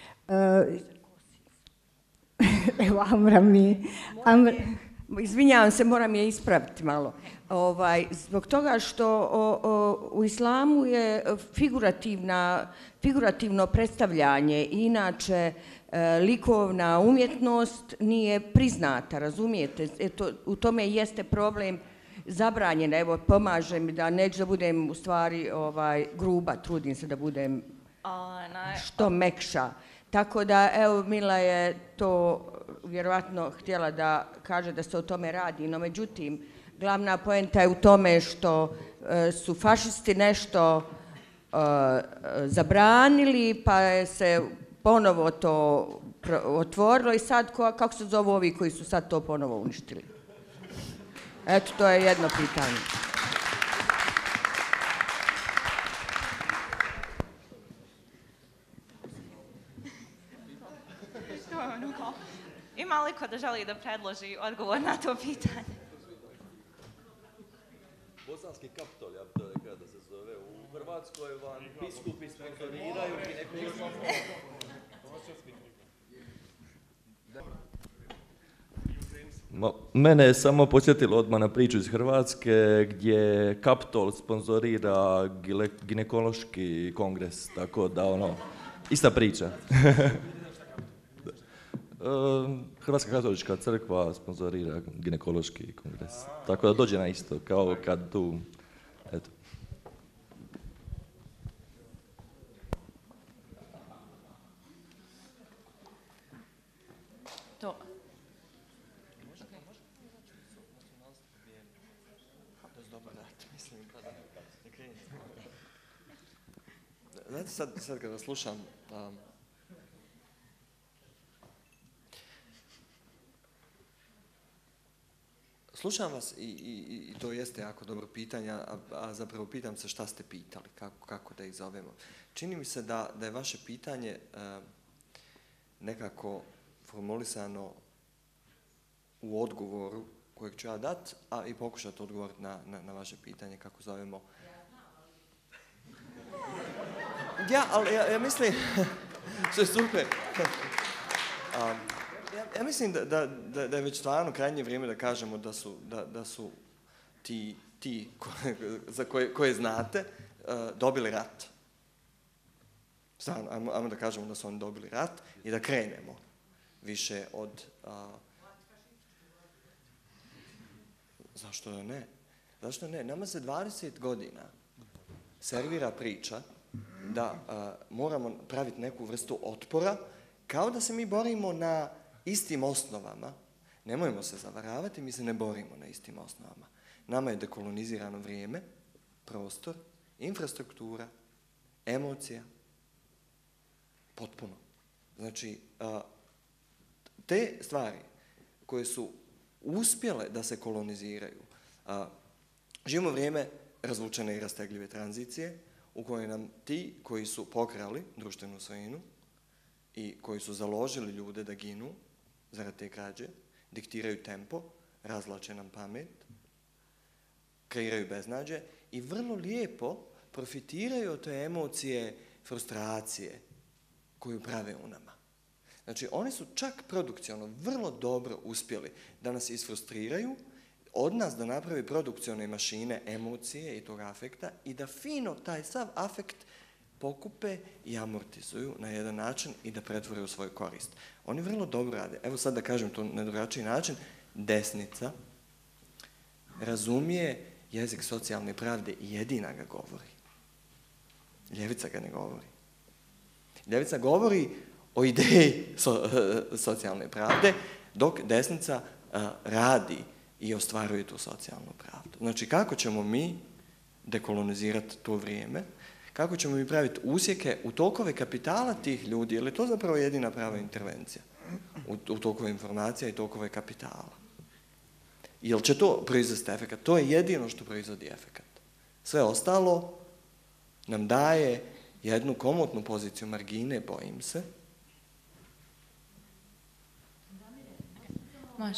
Evo, Amra mi... Izvinjavam se, moram je ispraviti malo. Zbog toga što u islamu je figurativno predstavljanje, inače likovna umjetnost nije priznata, razumijete? U tome jeste problem, zabranjena. Evo, pomaže mi da neću da budem u stvari gruba, trudim se da budem što mekša. Tako da, evo, Mila je to vjerovatno htjela da kaže da se o tome radi, no međutim, glavna poenta je u tome što su fašisti nešto zabranili, pa je se ponovo to otvorilo i sad, kako se zovu ovi koji su sad to ponovo uništili? Eto, to je jedno pitanje. Ima li ko da želi da predloži odgovor na to pitanje? Bosanski Kapitol, ja bih to rekao da se zove. U Hrvatskoj vam biskupi sponzoriraju Mene je samo podsjetilo odmah na priču iz Hrvatske gdje Kapitol sponzorira ginekološki kongres, tako da ista priča. Hrvatska katolička crkva sponzorira ginekološki kongres. Tako da dođe na isto, kao kad tu, eto. To. Znate, sad kada slušam, slušam vas i to jeste jako dobro pitanje, a zapravo pitam se šta ste pitali, kako da ih zovemo. Čini mi se da je vaše pitanje nekako formulisano u odgovoru kojeg ću ja dati, a i pokušati odgovoriti na vaše pitanje kako zovemo. Ja, ali ja mislim, što je super, ja mislim da je već stvarno krajnje vrijeme da kažemo da su ti za koje znate dobili rat. Stvarno, ajmo da kažemo da su oni dobili rat i da krenemo više od... Zašto ne? Zašto ne? Nama se 20 godina servira priča da moramo praviti neku vrstu otpora, kao da se mi borimo na istim osnovama. Nemojmo se zavaravati, mi se ne borimo na istim osnovama. Nama je dekolonizirano vrijeme, prostor, infrastruktura, emocija. Potpuno. Znači, te stvari koje su uspjele da se koloniziraju, živimo vrijeme razvučene i rastegljive tranzicije, u kojoj nam ti koji su pokrali društvenu svojinu i koji su založili ljude da ginu zarad te krađe, diktiraju tempo, razvlače nam pamet, kreiraju beznađe i vrlo lijepo profitiraju od te emocije, frustracije koju prave u nama. Znači, oni su čak produkcionalno vrlo dobro uspjeli da nas isfrustriraju, od nas da napravi produkcione mašine emocije i tog afekta i da fino taj sav afekt pokupe i amortizuju na jedan način i da pretvore u svoju korist. Oni vrlo dobro rade. Evo sad da kažem to na drugačiji način. Desnica razumije jezik socijalne pravde i jedina ga govori. Ljevica ga ne govori. Ljevica govori o ideji socijalne pravde, dok desnica radi i ostvaruje tu socijalnu pravdu. Znači, kako ćemo mi dekolonizirati to vrijeme, kako ćemo mi praviti usjeke u tokove kapitala tih ljudi, jer je to zapravo jedina prava intervencija u tokove informacija i tokove kapitala. Jel će to proizvesti efekat? To je jedino što proizvodi efekat. Sve ostalo nam daje jednu komotnu poziciju margine, bojim se. Može.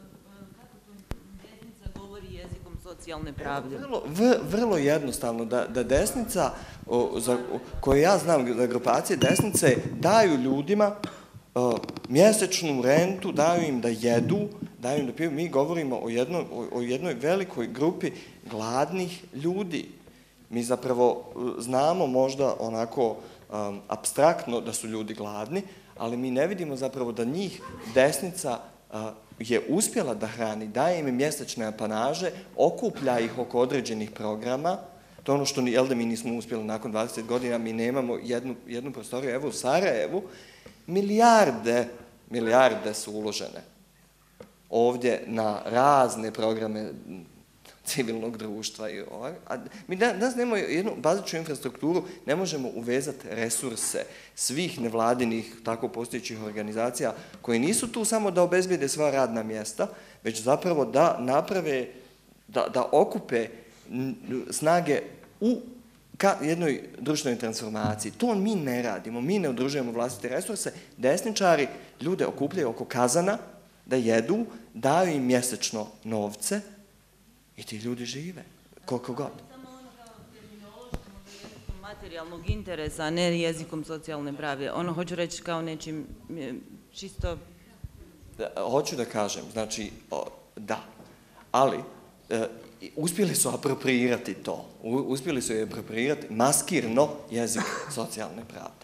Socijalne pravde. Vrlo jednostavno, da desnica, koje ja znam da grupacije desnice daju ljudima mjesečnu rentu, daju im da jedu, daju im da piju. Mi govorimo o jednoj velikoj grupi gladnih ljudi. Mi zapravo znamo možda onako apstraktno da su ljudi gladni, ali mi ne vidimo zapravo da njih desnica je uspjela da hrani, daje im mjesečne apanaže, okuplja ih oko određenih programa. To je ono što mi nismo uspjeli nakon 20 godina, mi nemamo jednu prostoriju, evo u Sarajevu, milijarde su uložene ovdje na razne programe civilnog društva. Mi danas nemamo jednu bazičnu infrastrukturu, ne možemo uvezati resurse svih nevladinih, tako postojećih organizacija, koje nisu tu samo da obezbijede sva radna mjesta, već zapravo da naprave, da okupe snage u jednoj društvenoj transformaciji. To mi ne radimo, mi ne udružujemo vlastite resurse, desničari ljude okupljaju oko kazana da jedu, daju im mjesečno novce i ti ljudi žive, koliko god. Samo ono kao terminološkom jezikom materijalnog interesa, a ne jezikom socijalne pravde. Ono hoću reći kao nečim čisto... Hoću da kažem, znači, da, ali uspjeli su apropriirati to. Uspjeli su je apropriirati maskirno jezik socijalne pravde.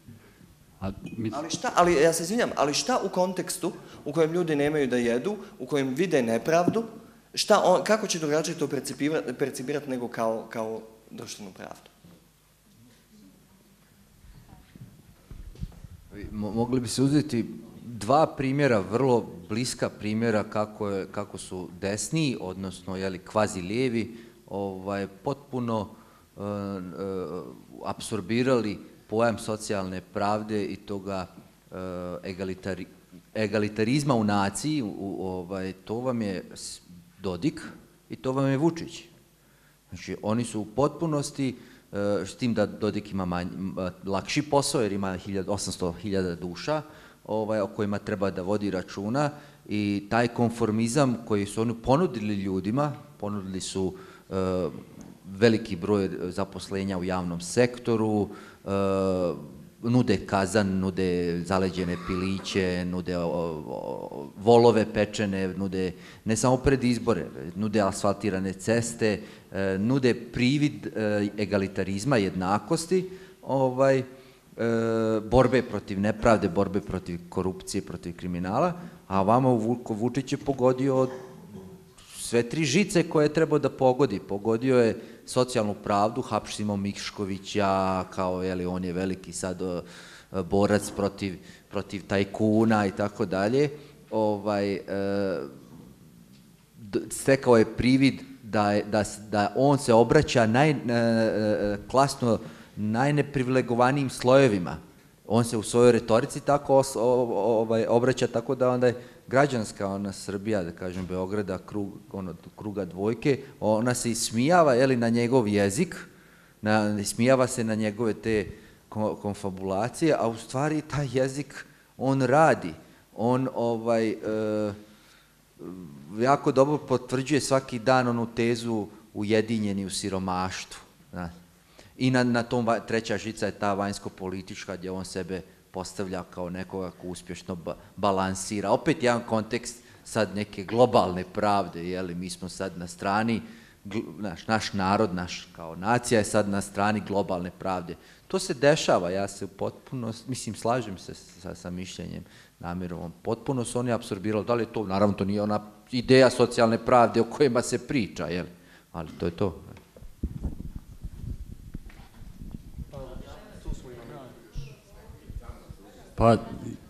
Ali ja se izvinjam, ali šta u kontekstu u kojem ljudi nemaju da jedu, u kojem vide nepravdu, kako će drugačije to percipirati nego kao društvenu pravdu? Mogli bi se uzeti dva primjera, vrlo bliska primjera kako su desni, odnosno kvazi lijevi, potpuno apsorbirali pojam socijalne pravde i toga egalitarizma u naciji. To vam je Dodik i to vam je Vučić. Znači, oni su u potpunosti, s tim da Dodik ima lakši posao jer ima 800.000 duša, o kojima treba da vodi računa, i taj konformizam koji su oni ponudili ljudima, ponudili su veliki broj zaposlenja u javnom sektoru, nude kazan, nude zaleđene piliće, nude volove pečene, nude ne samo pred izbore, nude asfaltirane ceste, nude privid egalitarizma, jednakosti, borbe protiv nepravde, borbe protiv korupcije, protiv kriminala, a vama Vučić je pogodio sve tri žice koje je trebao da pogodi. Pogodio je socijalnu pravdu, hapsimo Miškovića, kao on je veliki sad borac protiv tajkuna i tako dalje. Stekao je privid da on se obraća klasno najneprivilegovanijim slojevima. On se u svojoj retorici tako obraća, tako da onda je građanska Srbija, da kažem Beograda, kruga dvojke, ona se ismijava na njegov jezik, ismijava se na njegove te konfabulacije, a u stvari taj jezik on radi. On jako dobro potvrđuje svaki dan onu tezu ujedinjeni u siromaštvu. I na tom treća žica je ta vanjsko-politička, gdje on sebe postavlja kao nekoga ko uspješno balansira. Opet jedan kontekst sad neke globalne pravde, mi smo sad na strani, naš narod, naš kao nacija je sad na strani globalne pravde. To se dešava, ja se potpuno, slažem se sa mišljenjem Namirovom, potpuno su oni apsorbirali, da li je to, naravno to nije ona ideja socijalne pravde o kojima se priča, ali to je to. Pa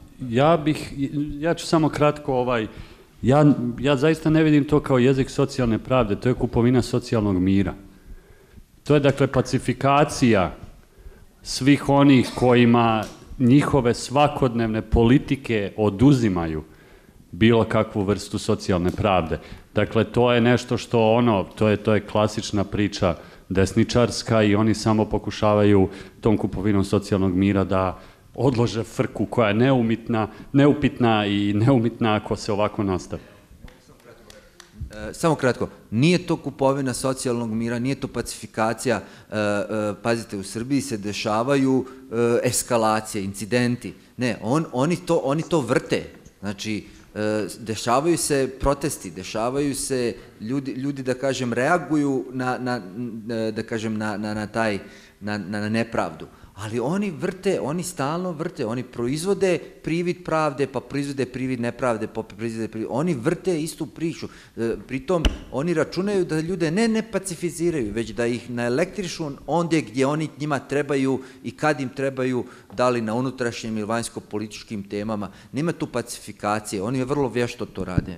ja ću samo kratko, ja zaista ne vidim to kao jezik socijalne pravde, to je kupovina socijalnog mira. To je dakle pacifikacija svih onih kojima njihove svakodnevne politike oduzimaju bilo kakvu vrstu socijalne pravde. Dakle, to je nešto što to je klasična priča desničarska i oni samo pokušavaju tom kupovinom socijalnog mira da odlože frku koja je neupitna i neumitna ako se ovako nastavi. Samo kratko, nije to kupovina socijalnog mira, nije to pacifikacija, pazite, u Srbiji se dešavaju eskalacije, incidenti, ne, oni to vrte, znači, dešavaju se protesti, dešavaju se ljudi, da kažem, reaguju na taj na nepravdu. Ali oni vrte, oni stalno vrte, oni proizvode privid pravde, pa proizvode privid nepravde, pa proizvode privid... Oni vrte istu priču. Pritom, oni računaju da ljude ne pacificiraju, već da ih naelektrišu ondje gdje oni njima trebaju i kad im trebaju, da li na unutrašnjim ili vanjsko-političkim temama. Nema tu pacifikacije, oni vrlo vješto to rade.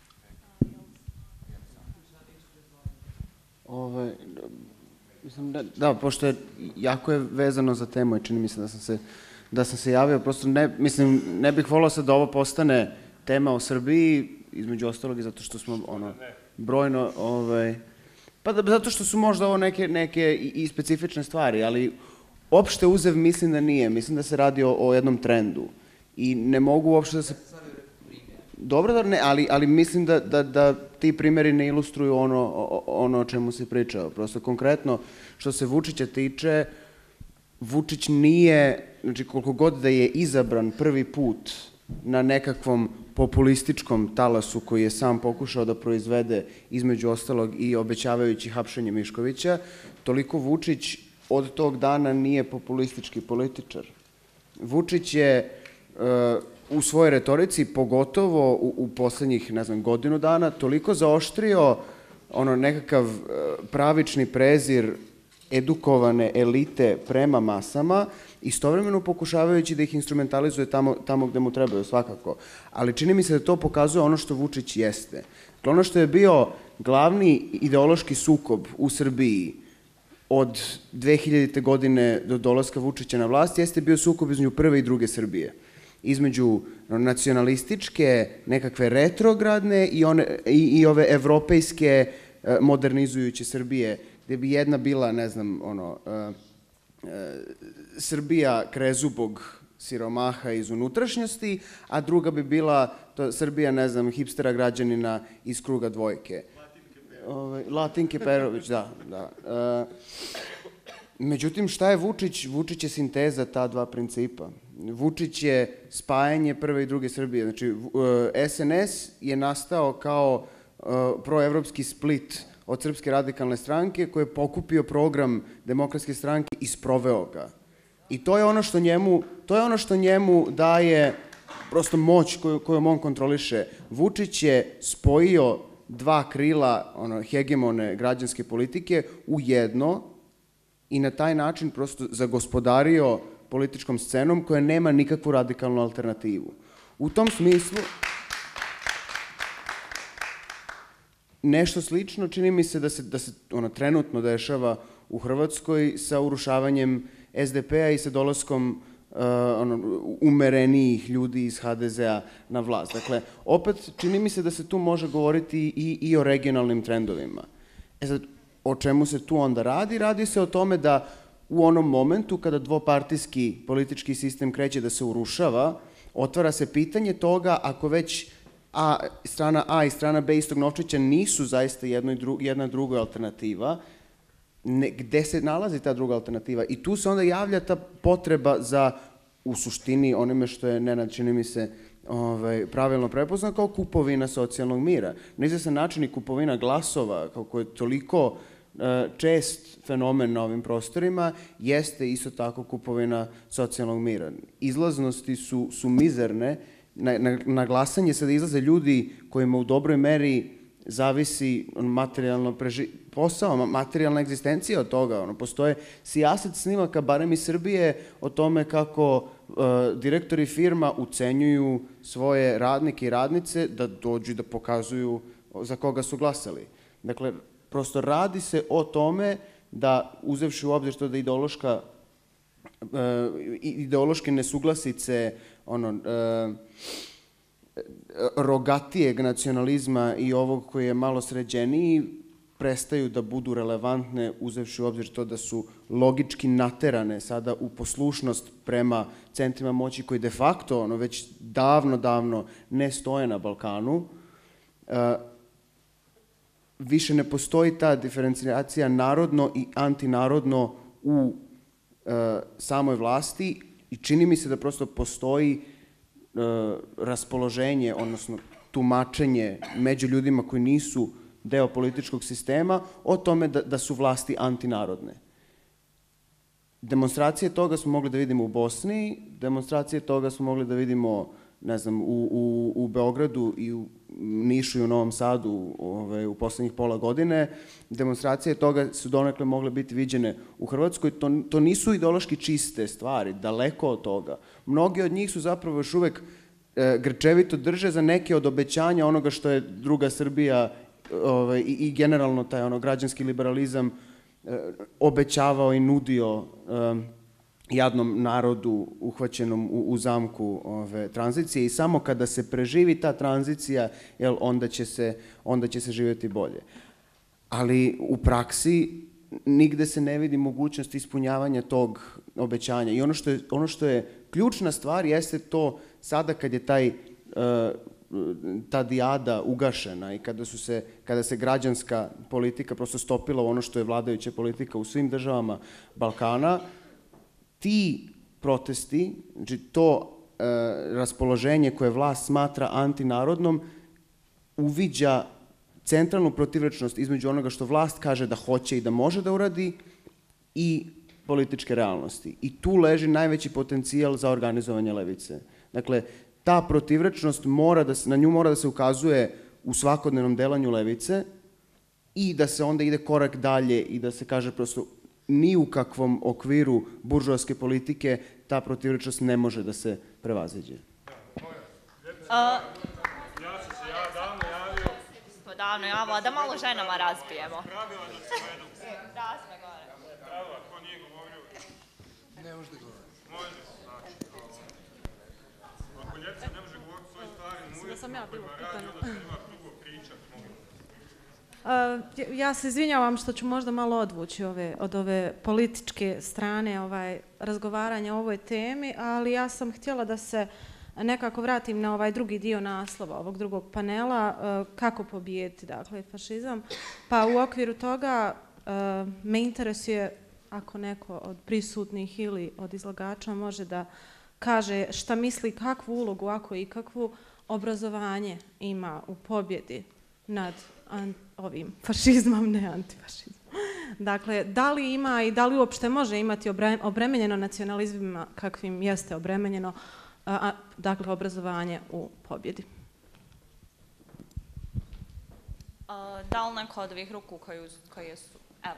Mislim da, pošto je jako je vezano za temu i čini mi se da sam se javio, prosto ne bih volao sad da ovo postane tema o Srbiji, između ostalog i zato što smo brojno, pa zato što su možda ovo neke i specifične stvari, ali opšte uzev mislim da nije, mislim da se radi o jednom trendu i ne mogu uopšte da se... Dobro, ne, ali mislim da ti primjeri ne ilustruju ono o čemu si pričao. Prosto konkretno, što se Vučića tiče, Vučić nije, znači koliko god da je izabran prvi put na nekakvom populističkom talasu koji je sam pokušao da proizvede između ostalog i obećavajući hapšenje Miškovića, toliko Vučić od tog dana nije populistički političar. Vučić je u svojoj retorici, pogotovo u poslednjih, ne znam, godinu dana, toliko zaoštrio nekakav pravični prezir edukovane elite prema masama, istovremeno pokušavajući da ih instrumentalizuje tamo gde mu trebaju, svakako. Ali čini mi se da to pokazuje ono što Vučić jeste. Ono što je bio glavni ideološki sukob u Srbiji od 2000. godine do dolaska Vučića na vlast, jeste bio sukob između prve i druge Srbije. Između nacionalističke, nekakve retrogradne i ove evropejske modernizujuće Srbije, gde bi jedna bila, ne znam, Srbija krezubog siromaha iz unutrašnjosti, a druga bi bila Srbija, ne znam, hipstera građanina iz kruga dvojke. Latinke Perović, da. Međutim, šta je Vučić? Vučić je sinteza ta dva principa. Vučić je spajanje prve i druge Srbije. Znači, SNS je nastao kao proevropski split od Srpske radikalne stranke koji je pokupio program Demokratske stranke i sproveo ga. I to je ono što njemu daje prosto moć kojom on kontroliše. Vučić je spojio dva krila hegemone građanske politike u jedno i na taj način prosto zagospodario političkom scenom koja nema nikakvu radikalnu alternativu. U tom smislu, nešto slično čini mi se da se trenutno dešava u Hrvatskoj sa urušavanjem SDP-a i sa dolaskom umerenijih ljudi iz HDZ-a na vlast. Dakle, opet čini mi se da se tu može govoriti i o regionalnim trendovima. Sad, o čemu se tu onda radi? Radi se o tome da u onom momentu kada dvopartijski politički sistem kreće da se urušava, otvara se pitanje toga ako već strana A i strana B istog novčića nisu zaista jedna drugoj alternativa, gde se nalazi ta druga alternativa? I tu se onda javlja ta potreba za, u suštini, onime što je Nenad, čini mi se, pravilno prepoznao kao kupovina socijalnog mira. Na izvestan način i kupovina glasova, kako je toliko čest fenomen na ovim prostorima, jeste isto tako kupovina socijalnog mira. Izlaznosti su mizerne. Na glasanje sada izlaze ljudi kojima u dobroj meri zavisi materijalno posao, materijalna egzistencija od toga. Postoje sijaset snimaka, barem iz Srbije, o tome kako direktori firma ucenjuju svoje radnike i radnice da dođu da pokazuju za koga su glasali. Dakle, prosto radi se o tome da, uzevši u obzir to da ideološke nesuglasice, rogatijeg nacionalizma i ovog koji je malo sređeniji, prestaju da budu relevantne, uzevši u obzir to da su logički naterane sada u poslušnost prema centrima moći koji de facto već davno ne stoje na Balkanu. Više ne postoji ta diferencijacija narodno i antinarodno u samoj vlasti i čini mi se da prosto postoji raspoloženje, odnosno tumačenje među ljudima koji nisu deo političkog sistema o tome da su vlasti antinarodne. Demonstracije toga smo mogli da vidimo u Bosni, demonstracije toga smo mogli da vidimo, ne znam, u Beogradu i u Nišu i u Novom Sadu u poslednjih pola godine. Demonstracije toga su donekle mogle biti viđene u Hrvatskoj. To nisu ideološki čiste stvari, daleko od toga. Mnogi od njih su zapravo još uvek grčevito drže za neke od obećanja onoga što je druga Srbija i generalno taj građanski liberalizam obećavao i nudio jadnom narodu uhvaćenom u zamku tranzicije i samo kada se preživi ta tranzicija, onda će se živjeti bolje. Ali u praksi nigde se ne vidi mogućnost ispunjavanja tog obećanja. I ono što je ključna stvar jeste to sada kad je ta dijada ugašena i kada se građanska politika prosto stopila u ono što je vladajuća politika u svim državama Balkana, ti protesti, znači to raspoloženje koje vlast smatra antinarodnom, uviđa centralnu protivrečnost između onoga što vlast kaže da hoće i da može da uradi i političke realnosti. I tu leži najveći potencijal za organizovanje levice. Dakle, ta protivrečnost na nju mora da se ukazuje u svakodnevnom delanju levice i da se onda ide korak dalje i da se kaže prosto ni u kakvom okviru buržoaske politike ta protivrečnost ne može da se prevaziđe. Davno javila, da malo ženama razbijemo. Ne može da govori. Ako Ljevica ne može govoriti svoje stvari, uvijek kojima radi, onda se nema dugo pričati. Ja se izvinjavam što ću možda malo odvući od ove političke strane razgovaranja o ovoj temi, ali ja sam htjela da se nekako vratim na ovaj drugi dio naslova ovog drugog panela, kako pobijediti, dakle, fašizam. Pa u okviru toga me interesuje, ako neko od prisutnih ili od izlagača može da kaže šta misli, kakvu ulogu, ako i kakvu obrazovanje ima u pobjedi nad ovim fašizmom, ne antifašizmom. Dakle, da li ima i da li uopšte može imati obremenjeno nacionalizmima kakvim jeste obremenjeno, dakle, obrazovanje u pobjedi? Da li neko od ovih ruku koje su... Evo.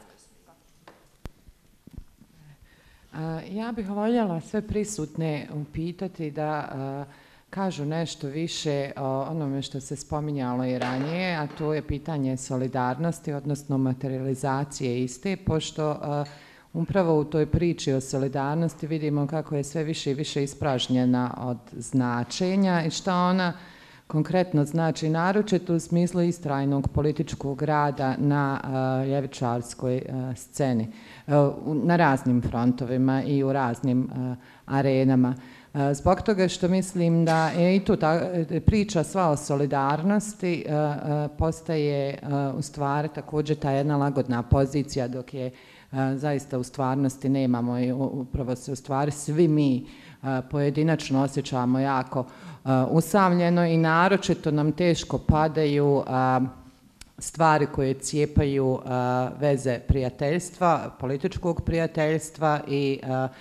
Ja bih voljela sve prisutne upitati da kažu nešto više o onome što se spominjalo i ranije, a to je pitanje solidarnosti, odnosno materializacije iste, pošto upravo u toj priči o solidarnosti vidimo kako je sve više i više ispražnjena od značenja i šta ona konkretno znači, naročito u smislu istrajnog političkog rada na ljevičarskoj sceni, na raznim frontovima i u raznim arenama. Zbog toga što mislim da je i tu priča sva o solidarnosti postaje u stvari također ta jedna lagodna pozicija, dok je zaista u stvarnosti nemamo i upravo se u stvari svi mi pojedinačno osjećamo jako usamljeno i naročito nam teško padaju stvari koje cijepaju veze prijateljstva, političkog prijateljstva i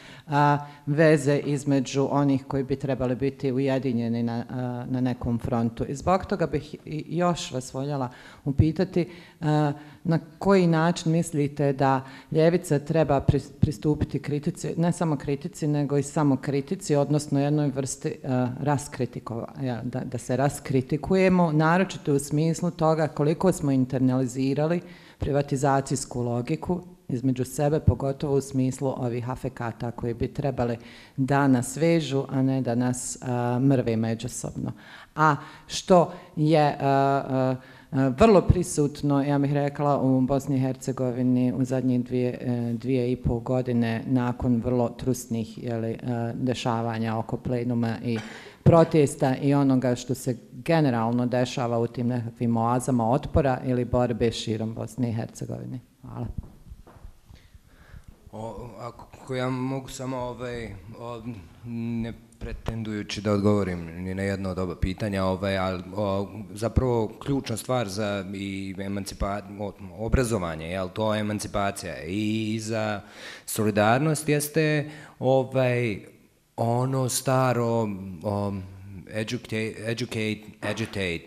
veze između onih koji bi trebali biti ujedinjeni na nekom frontu. I zbog toga bih još vas voljela upitati na koji način mislite da ljevica treba pristupiti kritici, ne samo kritici, nego i samokritici, odnosno jednoj vrsti raskritikova, da se raskritikujemo, naročito u smislu toga koliko smo internalizirali privatizacijsku logiku između sebe, pogotovo u smislu ovih afekata koji bi trebali da nas vežu, a ne da nas mrve međusobno. A što je vrlo prisutno, ja bih rekla, u Bosni i Hercegovini u zadnjih 2,5 godine nakon vrlo trusnih dešavanja oko plenuma i protesta i onoga što se generalno dešava u tim nekakvim oazama otpora ili borbe širom Bosne i Hercegovine. Hvala. Ako ja mogu samo ne Pretendujući da odgovorim ni na jedno od oba pitanja, ali zapravo ključna stvar za i obrazovanje, jel, to je emancipacija i za solidarnost jeste ono staro educate, agitate,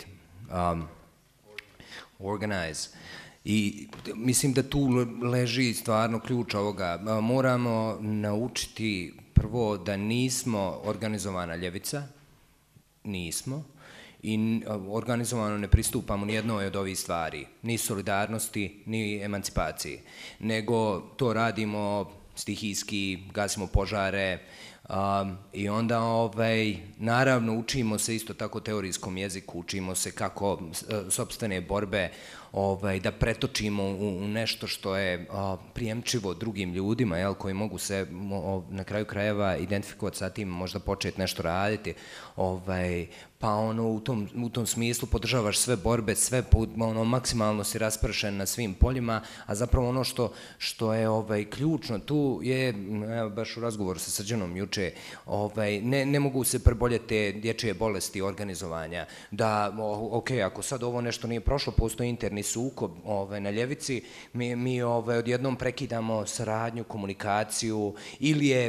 organize. I mislim da tu leži stvarno ključ ovoga. Moramo naučiti prvo da nismo organizovana ljevica, nismo, i organizovano ne pristupamo ni jednoj od ovih stvari, ni solidarnosti, ni emancipaciji, nego to radimo stihijski, gasimo požare, i onda naravno učimo se isto tako teorijskom jeziku, učimo se kako sopstvene borbe da pretočimo u nešto što je prijemčivo drugim ljudima, jel, koji mogu se na kraju krajeva identifikovati sa tim, možda početi nešto raditi, pa u tom smislu podržavaš sve borbe, sve maksimalno si raspršen na svim poljima, a zapravo ono što je ključno tu je, baš u razgovoru sa Srđanom juče, ne mogu se preboljeti te dječje bolesti organizovanja, da, ako sad ovo nešto nije prošlo, postoji interni sukob na ljevici, mi odjednom prekidamo saradnju, komunikaciju, ili je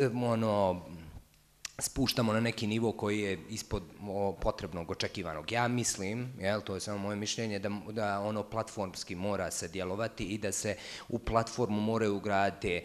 spuštamo na neki nivo koji je ispod potrebnog, očekivanog. Ja mislim, to je samo moje mišljenje, da ono platformski mora se djelovati i da se u platformu moraju ugraditi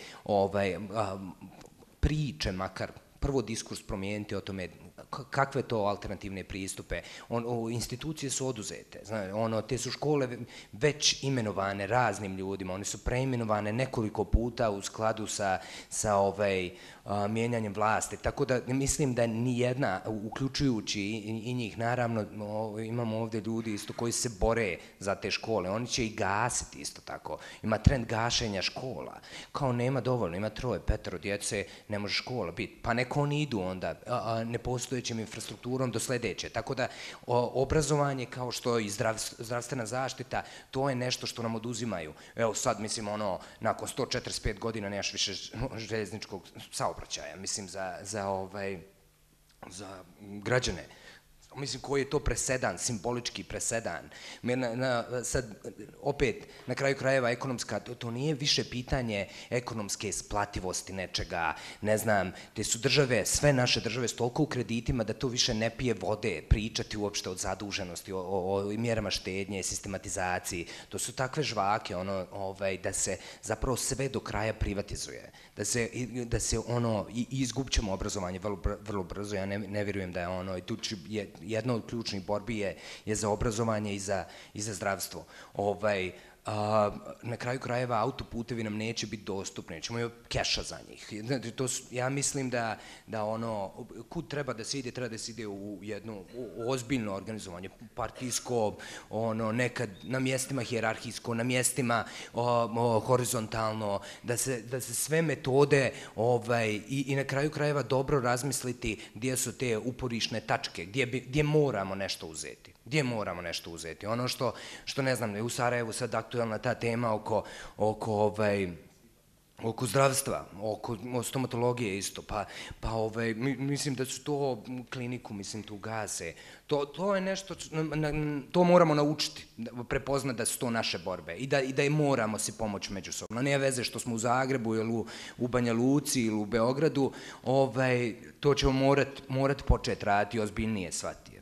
priče makar, prvo diskurs promijeniti o tome kakve to alternativne pristupe. Institucije su oduzete, te su škole već imenovane raznim ljudima, one su preimenovane nekoliko puta u skladu sa mijenjanjem vlasti, tako da mislim da nijedna, uključujući i njih, naravno imamo ovdje ljudi isto koji se bore za te škole, oni će i gasiti isto tako, ima trend gašenja škola, kao nema dovoljno, ima 3, 5 djece, ne može škola biti, pa neko oni idu onda nepostojećim infrastrukturom do sljedeće, tako da obrazovanje kao što i zdravstvena zaštita, to je nešto što nam oduzimaju. Evo sad mislim nakon 145 godina nemaš više željezničkog saobraćaja, mislim za građane. Mislim, koji je to presedan, simbolički presedan. Sad, opet, na kraju krajeva ekonomska, to nije više pitanje ekonomske isplativosti nečega, ne znam, te su države, sve naše države su toliko u kreditima da to više ne pije vode, pričati uopšte o zaduženosti, o mjerama štednje, sistematizaciji. To su takve žvake, da se zapravo sve do kraja privatizuje. Da se izgubit ćemo obrazovanje vrlo brzo, ja ne vjerujem da je i tu jedna od ključnih borbi je za obrazovanje i za zdravstvo. Na kraju krajeva autoputevi nam neće biti dostupni, nećemo imati keša za njih. Ja mislim da kud treba da se ide, treba da se ide u jedno ozbiljno organizovanje, partijsko, nekad na mjestima hijerarhijsko, na mjestima horizontalno, da se sve metode i na kraju krajeva dobro razmisliti gdje su te uporišne tačke, gdje moramo nešto uzeti. Gdje moramo nešto uzeti? Ono što ne znam, u Sarajevu sad aktualna ta tema oko zdravstva, oko stomatologije isto, pa mislim da su to kliniku, mislim tu gase. To je nešto, to moramo naučiti, prepoznati da su to naše borbe i da je moramo si pomoći međusobno. Nije veze što smo u Zagrebu ili u Banja Luci ili u Beogradu, to ćemo morati početi raditi ozbiljnije shvatiti.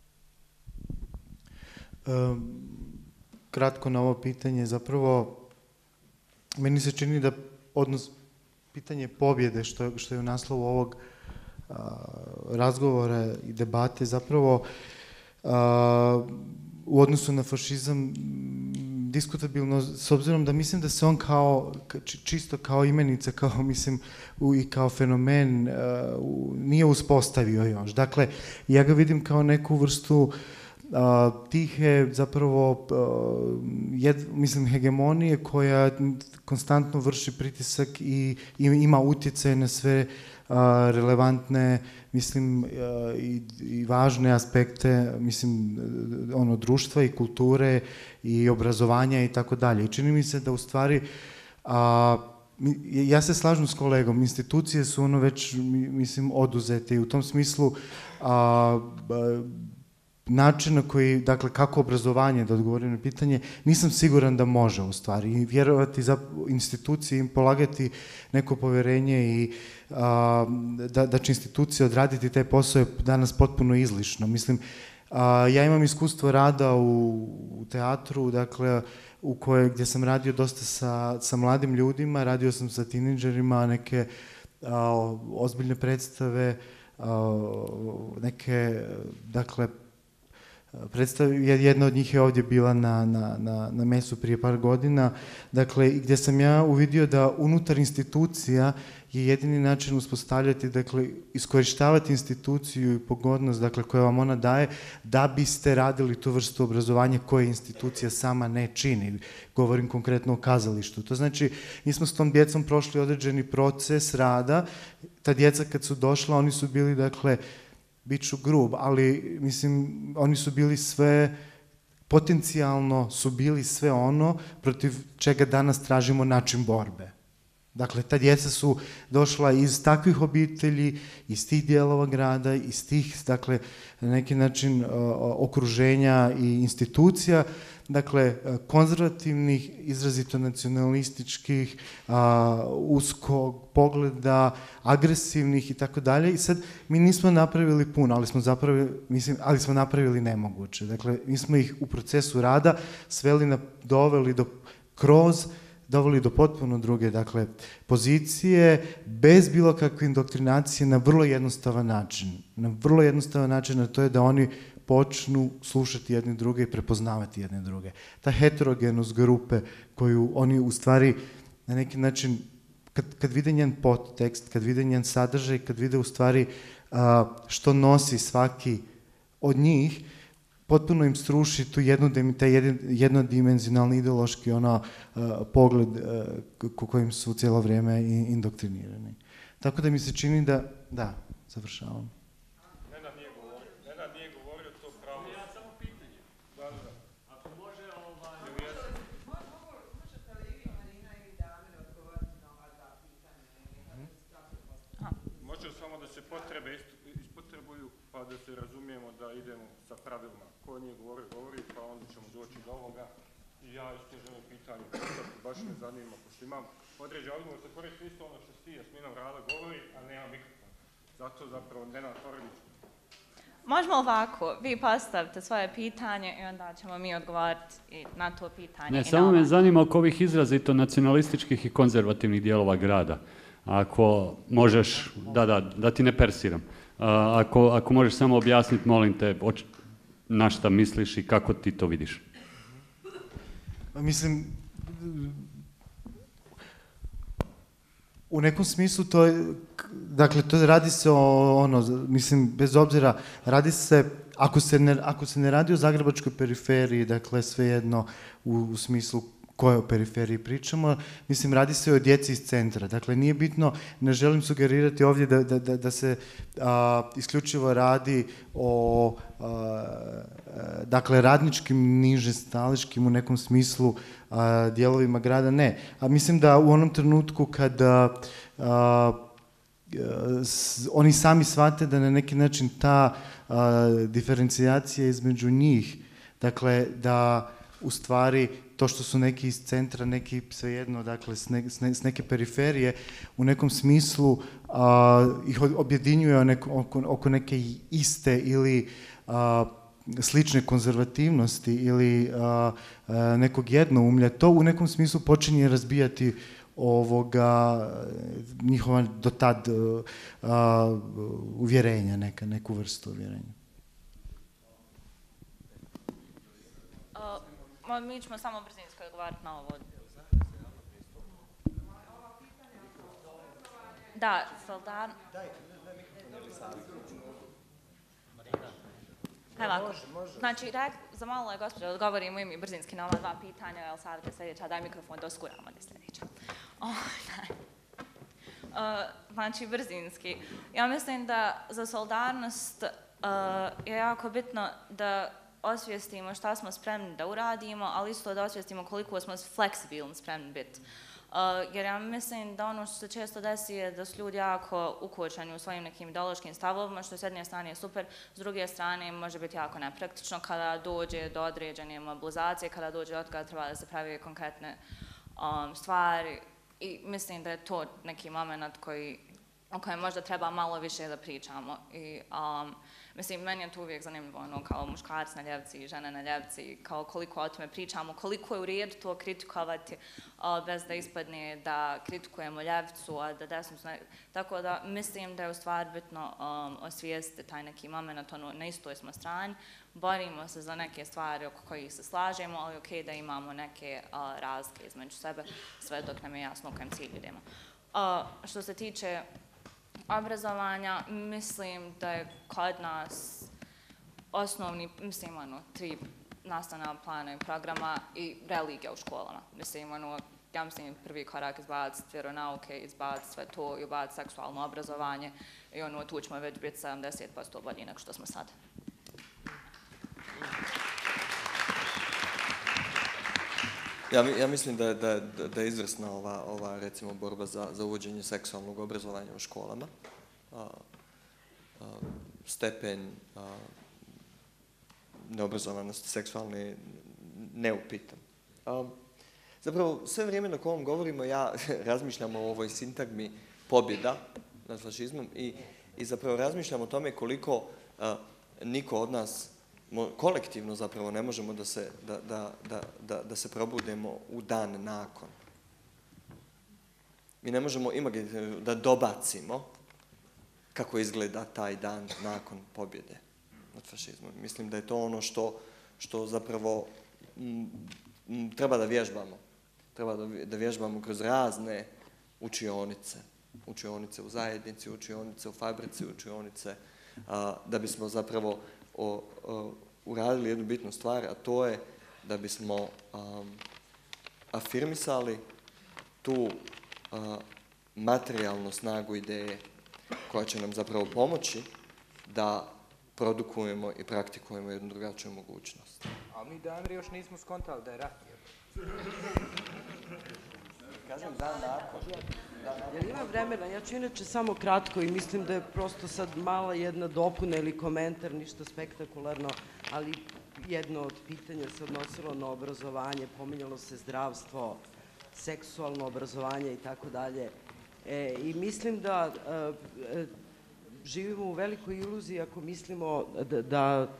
Kratko na ovo pitanje, zapravo meni se čini da pitanje pobjede, što je u naslovu ovog razgovora i debate, zapravo u odnosu na fašizam diskutabilno, s obzirom da mislim da se on čisto kao imenica, i kao fenomen nije uspostavio još. Dakle, ja ga vidim kao neku vrstu tihe, zapravo, hegemonije koja konstantno vrši pritisak i ima utjecaj na sve relevantne, i važne aspekte, društva i kulture i obrazovanja i tako dalje. I čini mi se da u stvari ja se slažem s kolegom, institucije su ono već, mislim, oduzete i u tom smislu način na koji, dakle, kako obrazovanje, da odgovorim na pitanje, nisam siguran da može u stvari. I vjerovati za institucije, im polagati neko povjerenje i da će institucije odraditi taj posao je danas potpuno izlišno. Mislim, ja imam iskustvo rada u teatru, dakle, gdje sam radio dosta sa mladim ljudima, radio sam sa tinejdžerima, neke ozbiljne predstave, neke, dakle, jedna od njih je ovdje bila na mesu prije par godina, dakle, gdje sam ja uvidio da unutar institucija je jedini način uspostavljati, dakle, iskorištavati instituciju i pogodnost, dakle, koju vam ona daje, da biste radili tu vrstu obrazovanja koje institucija sama ne čini. Govorim konkretno o kazalištu. To znači, mi smo s tom djecom prošli određeni proces rada. Ta djeca kad su došla, oni su bili, dakle, bit ću grub, ali, mislim, oni su bili sve, potencijalno su bili sve ono protiv čega danas tražimo način borbe. Dakle, ta djeca su došla iz takvih obitelji, iz tih dijelova grada, iz tih, dakle, na neki način okruženja i institucija, dakle, konzervativnih, izrazito nacionalističkih, uskog pogleda, agresivnih i tako dalje. I sad, mi nismo napravili puno, ali smo napravili nemoguće. Dakle, mi smo ih u procesu rada doveli do potpuno druge, dakle, pozicije, bez bilo kakve indoktrinacije, na vrlo jednostavan način. Na vrlo jednostavan način, a to je da oni počnu slušati jedne druge i prepoznavati jedne druge. Ta heterogenost grupe koju oni u stvari na neki način, kad vide njen podtekst, kad vide njen sadržaj, kad vide u stvari što nosi svaki od njih, potpuno im sruši tu taj jednodimenzionalni ideološki pogled kojim su cijelo vrijeme indoktrinirani. Tako da mi se čini da, završavam. Nenad nije govorio to pravo. Ja samo pitanje. Ako može, možete li vi, Marina ili Damir, odgovoriti na ova dva pitanja? Može samo da se potrebe ispotrebuju, pa da se razumijemo da idemo sa pravilima. Ko nije govori, pa onda ćemo doći do ovoga. I ja isto želim pitanje, baš me zanima, pošto imam određen odgovor, se koristi isto ono što ti Jasmina Vrada govori, a nema mikrofon. Zato zapravo Nenad Horvić. Možemo ovako, vi postavite svoje pitanje i onda ćemo mi odgovoriti i na to pitanje. Ne, samo me zanima oko ovih izrazito nacionalističkih i konzervativnih dijelova grada. Ako možeš, da ti ne persiram, ako možeš samo objasniti, molim te, na šta misliš i kako ti to vidiš? Mislim, u nekom smislu to je, dakle, to radi se o mislim, bez obzira, radi se, ako se ne radi o zagrebačkoj periferiji, dakle, svejedno u smislu kojoj periferiji pričamo, mislim, radi se o djeci iz centra. Dakle, nije bitno, ne želim sugerirati ovdje da se isključivo radi o dakle, radničkim, niže stališkim u nekom smislu dijelovima grada, ne. A mislim da u onom trenutku kada oni sami shvate da na neki način ta diferencijacija između njih, dakle, da u stvari to što su neki iz centra, neki svejedno, dakle, s neke periferije, u nekom smislu ih objedinjuje oko neke iste ili slične konzervativnosti ili nekog jednoumlja, to u nekom smislu počinje razbijati njihova do tad uvjerenja, neku vrstu uvjerenja. Mi ćemo samo brzinsko odgovarati na ovo. Da, Soldan. Znači, zamolila je gospođa da odgovorim u ime brzinski na ova dva pitanja, jel savjeti sljedeća, daj mikrofon da oskuramo da sljedeća. Znači, brzinski. Ja mislim da za solidarnost je jako bitno da osvijestimo šta smo spremni da uradimo, ali isto da osvijestimo koliko smo fleksibilni spremni biti. Jer ja mislim da ono što se često desi je da su ljudi jako ukočeni u svojim nekim ideološkim stavovima, što s jedne strane je super, s druge strane može biti jako nepraktično kada dođe do određene mobilizacije, kada dođe do toga treba da se pravi konkretne stvari i mislim da je to neki moment o kojem možda treba malo više da pričamo. I, mislim, meni je to uvijek zanimljivo, ono, kao muškarci na ljevci i žene na ljevci, kao koliko o tome pričamo, koliko je u redu to kritikovati bez da ispadne da kritikujemo ljevcu, a da desnicu. Tako da mislim da je u stvari bitno osvijestiti taj neki moment, ono, na istoj smo strani, borimo se za neke stvari oko kojih se slažemo, ali okej da imamo neke razlike između sebe, sve dok nam je jasno u kojem cilju idemo. Što se tiče obrazovanja, mislim da je kod nas osnovni, mislim, 3 nastavna plana i programa i religija u školama. Mislim, ja mislim prvi korak izbaciti vjeronauke, izbaciti sve to i ubaciti seksualno obrazovanje i tu ćemo već biti 70% bolji nego što smo sad. Ja mislim da je izvrsna ova recimo borba za uvođenje seksualnog obrazovanja u školama. Stepenj neobrazovanosti seksualne neupitan. Zapravo, sve vrijeme na kojem govorimo, ja razmišljam o ovoj sintagmi pobjeda nad fašizmom i zapravo razmišljam o tome koliko niko od nas kolektivno zapravo ne možemo da se probudemo u dan nakon. Mi ne možemo imaginativno da dobacimo kako izgleda taj dan nakon pobjede nad fašizmom. Mislim da je to ono što zapravo treba da vježbamo. Treba da vježbamo kroz razne učionice. Učionice u zajednici, učionice u fabrici, učionice da bismo zapravo uradili jednu bitnu stvar, a to je da bismo afirmisali tu materijalnu snagu ideje koja će nam zapravo pomoći da produkujemo i praktikujemo jednu drugačiju mogućnost. A mi do Amri još nismo skontali da je rat. Kažem dan nakon. Jel ima vremena? Ja ću inače samo kratko i mislim da je prosto sad mala jedna dopuna ili komentar, ništa spektakularno, ali jedno od pitanja se odnosilo na obrazovanje, pominjalo se zdravstvo, seksualno obrazovanje i tako dalje. I mislim da živimo u velikoj iluziji ako mislimo da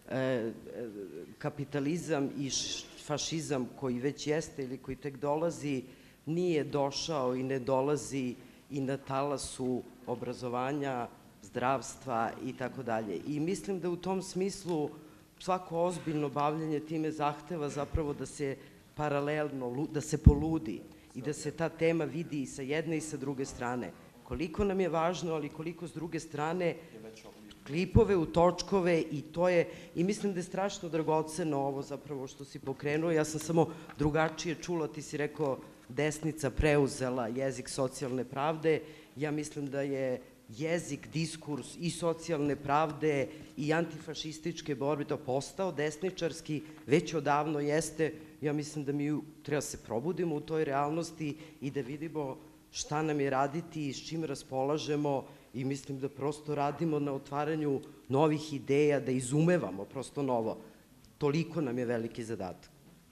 kapitalizam i fašizam koji već jeste ili koji tek dolazi nije došao i ne dolazi i na talasu obrazovanja, zdravstva i tako dalje. I mislim da u tom smislu svako ozbiljno bavljanje time zahteva zapravo da se paralelno, da se poludi i da se ta tema vidi i sa jedne i sa druge strane. Koliko nam je važno, ali koliko s druge strane klipove u točkove i to je, i mislim da je strašno dragoceno ovo zapravo što si pokrenuo. Ja sam samo drugačije čula, ti si rekao desnica preuzela jezik socijalne pravde. Ja mislim da je jezik, diskurs i socijalne pravde i antifašističke borbe to postao desničarski, već odavno jeste. Ja mislim da mi treba se probudimo u toj realnosti i da vidimo šta nam je raditi i s čim raspolažemo i mislim da prosto radimo na otvaranju novih ideja, da izumevamo prosto novo. Toliko nam je veliki zadatak.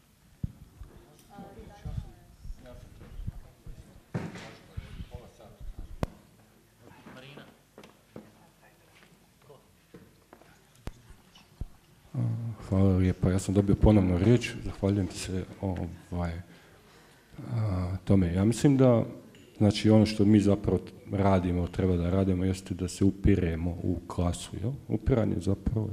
Hvala lijepa. Ja sam dobio ponovno riječ. Zahvaljujem se tome. Ja mislim da znači ono što mi zapravo radimo, treba da radimo, jeste da se upiremo u klasu. Jel? Upiranje zapravo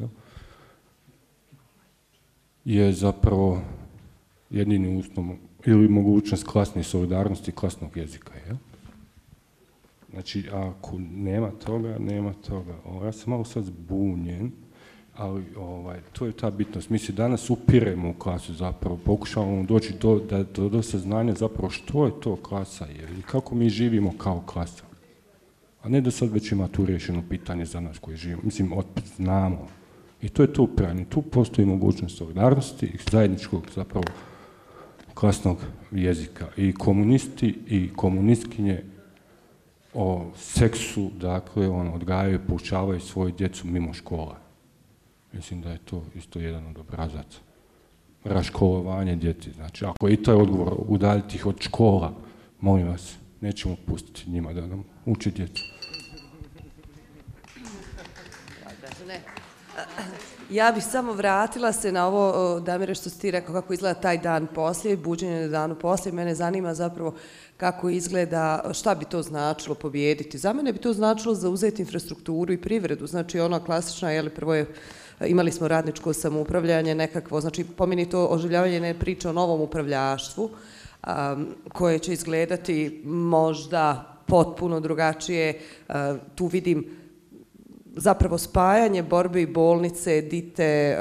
je zapravo jedini uslov ili mogućnost klasne solidarnosti i klasnog jezika. Jel? Znači, ako nema toga, nema toga. Ja sam malo sad zbunjen, ali to je ta bitnost. Mi se danas upiremo u klasu zapravo, pokušavamo doći do saznanja zapravo što je to klasa i kako mi živimo kao klasa. A ne da sad već ima tu rješeno pitanje za nas koji živimo. Mislim, znamo. I to je to upiranje. Tu postoji mogućnost solidarnosti i zajedničkog zapravo klasnog jezika. I komunisti i komunistkinje o seksu, dakle, odgajaju i poučavaju svoju djecu mimo škola. Mislim da je to isto jedan od obrazaca. Raškolovanje djeci. Znači, ako je i taj odgovor udaljiti ih od škola, molim vas, nećemo pustiti njima da nam uči djecu. Ja bih samo vratila se na ovo, Damire, što si ti rekao, kako izgleda taj dan poslije, buđenje na danu poslije. Mene zanima zapravo kako izgleda, šta bi to značilo pobijediti. Za mene bi to značilo zauzeti infrastrukturu i privredu. Znači, ona klasična, prvo je, imali smo radničko samoupravljanje nekakvo, znači po meni to oživljavanje ne priča o novom upravljaštvu, koje će izgledati možda potpuno drugačije. Tu vidim zapravo spajanje borbe i bolnice, dite,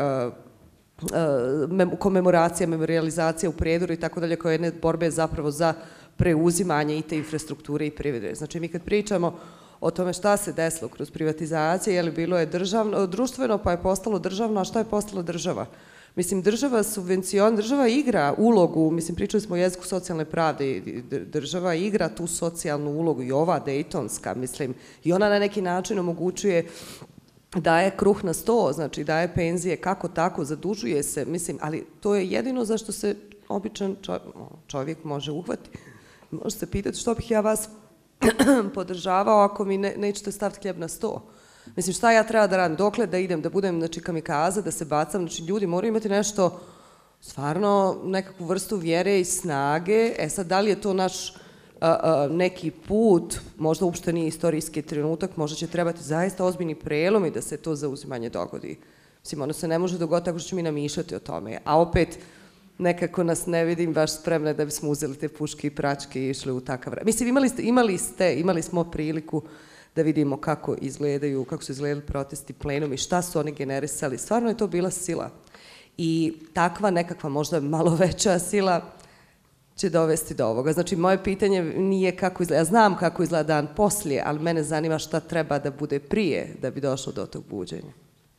komemoracija, memorializacija u Prijedoru i tako dalje, koje jedne borbe zapravo za preuzimanje i te infrastrukture i privrede. Znači, mi kad pričamo o tome šta se desilo kroz privatizacije, bilo je društveno pa je postalo državno, a šta je postala država? Mislim, država igra ulogu, mislim, pričali smo o jeziku socijalne pravde, država igra tu socijalnu ulogu i ova dejtonska, mislim, i ona na neki način omogućuje, daje kruh na sto, znači daje penzije, kako tako, zadužuje se, mislim, ali to je jedino za što se običan čovjek može uhvatiti. Može se pitati što bih ja vas podržavao ako mi nećete staviti hljeb na sto. Mislim, šta ja treba da radim, dokle da idem, da budem, znači, kamikaza, da se bacam, znači, ljudi moraju imati nešto, stvarno, nekakvu vrstu vjere i snage. Sad, da li je to naš neki put, možda uopšte nije istorijski trenutak, možda će trebati zaista ozbiljni prelom i da se to zauzimanje dogodi. Mislim, ono se ne može dogoditi tako što ćemo mi namišljati o tome, a opet, nekako nas ne vidim baš spremne da bismo uzeli te puške i pračke i išli u takav rad. Mislim, imali smo priliku da vidimo kako su izgledali protesti, plenumi, šta su oni generisali. Stvarno je to bila sila. I takva nekakva možda malo veća sila će dovesti do ovoga. Znači, moje pitanje nije kako izgleda, ja znam kako izgleda dan poslije, ali mene zanima šta treba da bude prije da bi došlo do tog buđenja.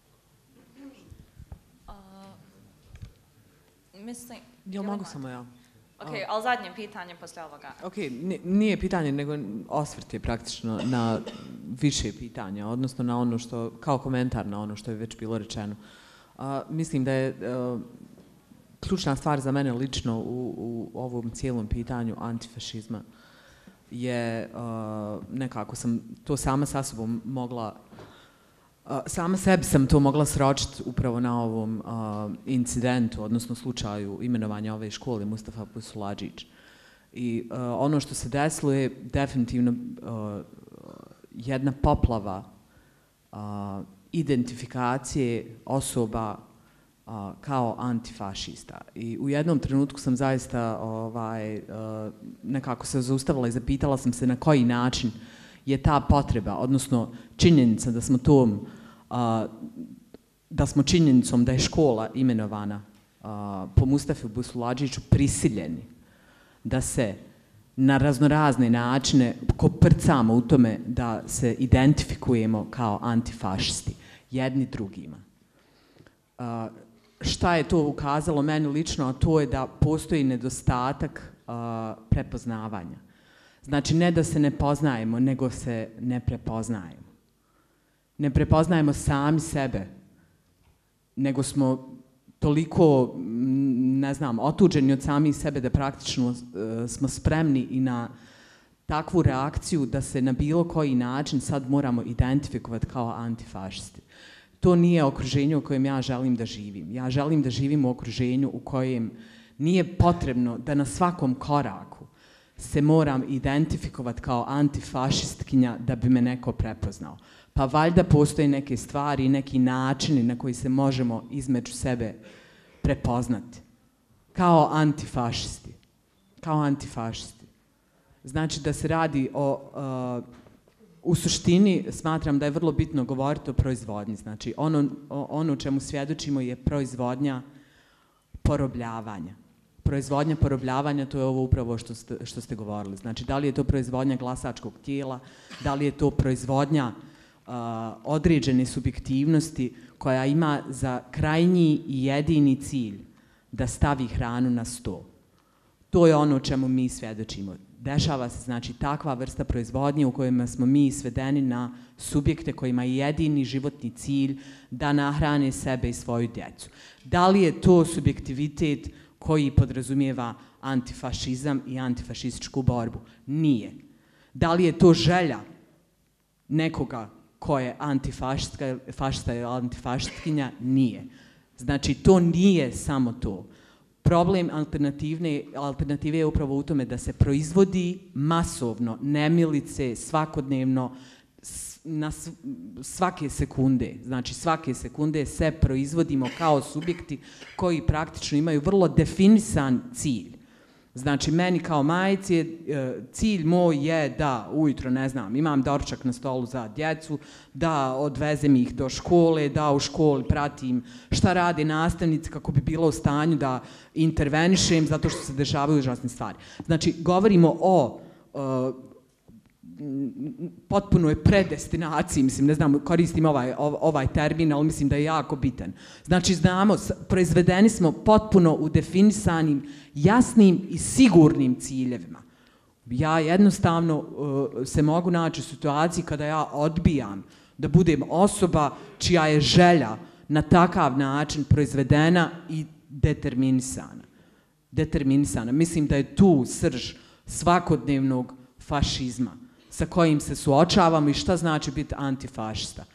Mislim... Jel mogu samo ja? Ok, ali zadnje pitanje poslije ovoga. Ok, nije pitanje, nego osvrt je praktično na više pitanja, odnosno na ono što, kao komentar na ono što je već bilo rečeno. Mislim da je ključna stvar za mene lično u ovom cijelom pitanju antifašizma je nekako sam to sama sa sobom mogla, sama sebi sam to mogla sročiti upravo na ovom incidentu, odnosno slučaju imenovanja ove škole Mustafa Busulađić. I ono što se desilo je definitivno jedna poplava identifikacije osoba kao antifašista. I u jednom trenutku sam zaista nekako se zaustavila i zapitala sam se na koji način je ta potreba, odnosno činjenica da smo činjenicom da je škola imenovana po Mustafi Busulađiću prisiljeni da se na raznorazne načine koprcamo u tome da se identifikujemo kao antifašisti, jedni drugima. Šta je to ukazalo meni lično, a to je da postoji nedostatak prepoznavanja. Znači, ne da se ne poznajemo, nego se ne prepoznajemo. Ne prepoznajemo sami sebe, nego smo toliko, ne znam, otuđeni od samih sebe da praktično smo spremni i na takvu reakciju da se na bilo koji način sad moramo identifikovati kao antifašisti. To nije okruženje u kojem ja želim da živim. Ja želim da živim u okruženju u kojem nije potrebno da na svakom koraku se moram identifikovati kao antifašistkinja da bi me neko prepoznao. Pa valjda postoje neke stvari i neki načini na koji se možemo između sebe prepoznati. Kao antifašisti. Kao antifašisti. Znači da se radi o... u suštini smatram da je vrlo bitno govoriti o proizvodnji. Znači ono čemu svjedočimo je proizvodnja porobljavanja. Proizvodnja porobljavanja, to je ovo upravo što ste govorili. Znači, da li je to proizvodnja glasačkog tijela, da li je to proizvodnja određene subjektivnosti koja ima za krajnji i jedini cilj da stavi hranu na sto. To je ono čemu mi svjedočimo. Dešava se znači takva vrsta proizvodnje u kojima smo mi svedeni na subjekte kojima je jedini životni cilj da nahrane sebe i svoju djecu. Da li je to subjektivitet koji podrazumijeva antifašizam i antifašističku borbu? Nije. Da li je to želja nekoga ko je antifašista ili antifašistkinja? Nije. Znači, to nije samo to. Problem alternative je upravo u tome da se proizvodi masovno, nemilice, svakodnevno, na svake sekunde. Znači, svake sekunde se proizvodimo kao subjekti koji praktično imaju vrlo definisan cilj. Znači, meni kao majci cilj moj je da ujutro, ne znam, imam doručak na stolu za djecu, da odvezem ih do škole, da u školi pratim šta rade nastavnici kako bi bilo u stanju da intervenišem zato što se dešavaju užasne stvari. Znači, govorimo o potpunoj predestinaciji, mislim, ne znam, koristim ovaj termin, ali mislim da je jako bitan. Znači, znamo, proizvedeni smo potpuno u definisanim, jasnim i sigurnim ciljevima. Ja jednostavno se mogu naći u situaciji kada ja odbijam da budem osoba čija je želja na takav način proizvedena i determinisana. Mislim da je tu srž svakodnevnog fašizma sa kojim se suočavamo i šta znači biti antifašista.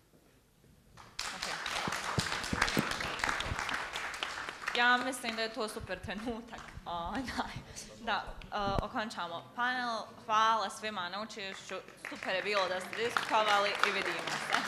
Ja mislim da je to super trenutak da okončamo panel. Hvala svima na učešću. Super je bilo da ste diskutovali i vidimo se.